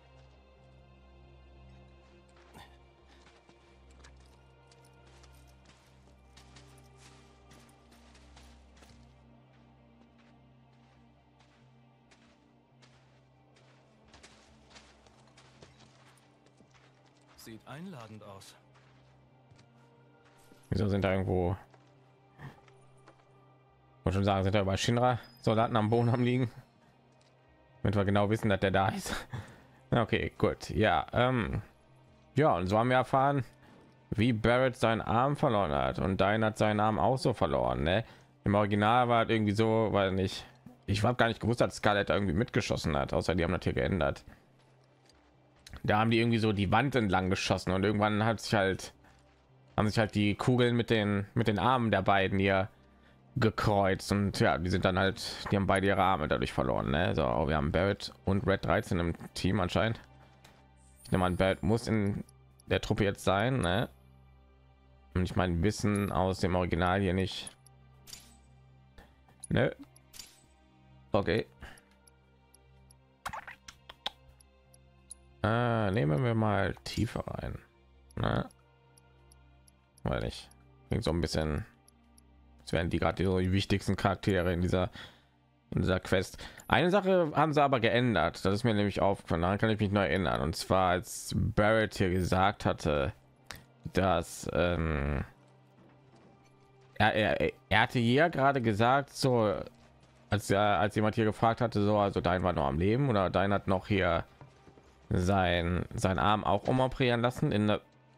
Sieht einladend aus. Wieso sind da irgendwo? Ich wollte schon sagen, sind da über Shinra Soldaten am Boden am liegen, damit wir genau wissen, dass der da ist. Okay, gut, ja, ja, und so haben wir erfahren, wie Barrett seinen Arm verloren hat, und Dein hat seinen Arm auch so verloren, ne? Im Original war es irgendwie so, weil nicht, ich habe gar nicht gewusst, dass Scarlett irgendwie mitgeschossen hat, außer die haben das hier geändert. Da haben die irgendwie so die Wand entlang geschossen und irgendwann haben sich halt die Kugeln mit den Armen der beiden hier gekreuzt, und ja, die sind dann halt, die haben beide ihre Arme dadurch verloren, ne? So, wir haben Barrett und Red 13 im Team anscheinend. Ich nehme an, Barrett muss in der Truppe jetzt sein, ne? Und ich meine, Wissen aus dem Original hier nicht, ne? Okay. Nehmen wir mal tiefer rein, ne? Weil ich klingt so ein bisschen, es werden die gerade die wichtigsten Charaktere in dieser Quest. Eine Sache haben sie aber geändert, das ist mir nämlich aufgefallen, daran kann ich mich neu erinnern, und zwar als Barrett hier gesagt hatte, dass er hatte hier gerade gesagt, so als jemand hier gefragt hatte, so, also Dein war noch am Leben oder Dein hat noch hier sein Arm auch umoperieren lassen in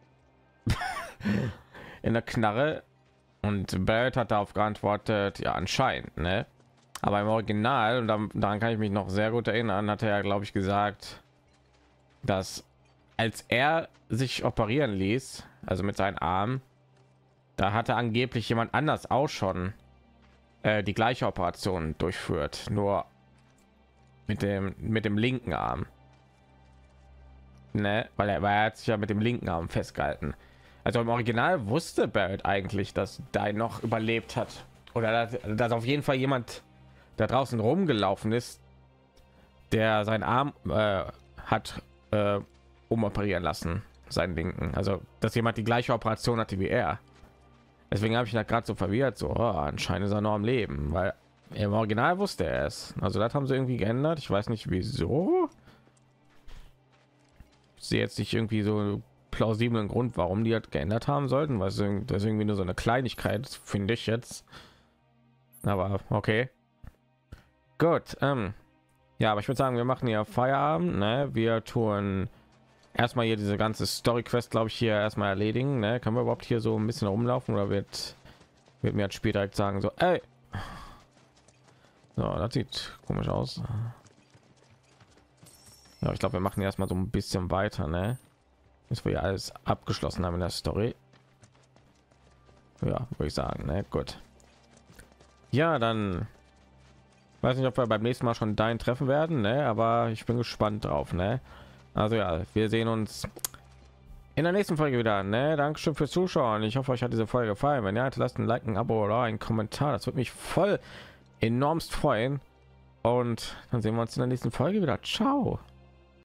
der Knarre, und Barrett hat darauf geantwortet, ja, anscheinend, ne? Aber im Original, und daran kann ich mich noch sehr gut erinnern, hat er ja, glaube ich, gesagt, dass als er sich operieren ließ, also mit seinen Armen, da hatte angeblich jemand anders auch schon die gleiche Operation durchführt, nur mit dem linken Arm, ne? Weil er hat sich ja mit dem linken Arm festgehalten. Also im Original wusste Barrett eigentlich, dass Dein noch überlebt hat, oder dass auf jeden Fall jemand da draußen rumgelaufen ist, der seinen Arm hat umoperieren lassen, seinen linken. Also dass jemand die gleiche Operation hatte wie er. Deswegen habe ich da gerade so verwirrt, so, oh, anscheinend ist er noch am Leben, weil Im Original wusste er es. Also das haben sie irgendwie geändert. Ich weiß nicht wieso. Ich sehe jetzt nicht irgendwie so plausiblen Grund, warum die das geändert haben sollten, weil das ist irgendwie nur so eine Kleinigkeit, finde ich jetzt. Aber okay. Gut. Ja, aber ich würde sagen, wir machen ja Feierabend. Ne? Wir tun erstmal hier diese ganze Story Quest, glaube ich, hier erstmal erledigen. Ne? Können wir überhaupt hier so ein bisschen rumlaufen oder wird mir jetzt später direkt sagen so, ey. So, das sieht komisch aus. Ja, ich glaube, wir machen erstmal so ein bisschen weiter, ne? Bis wir ja alles abgeschlossen haben in der Story. Ja, würde ich sagen, ne? Gut. Ja, dann weiß nicht, ob wir beim nächsten Mal schon dein treffen werden, ne? Aber ich bin gespannt drauf, ne? Also ja, wir sehen uns in der nächsten Folge wieder, ne? Dankeschön fürs Zuschauen. Ich hoffe, euch hat diese Folge gefallen. Wenn ja, hinterlasst ein Like, ein Abo oder einen Kommentar. Das würde mich voll enormst freuen. Und dann sehen wir uns in der nächsten Folge wieder. Ciao.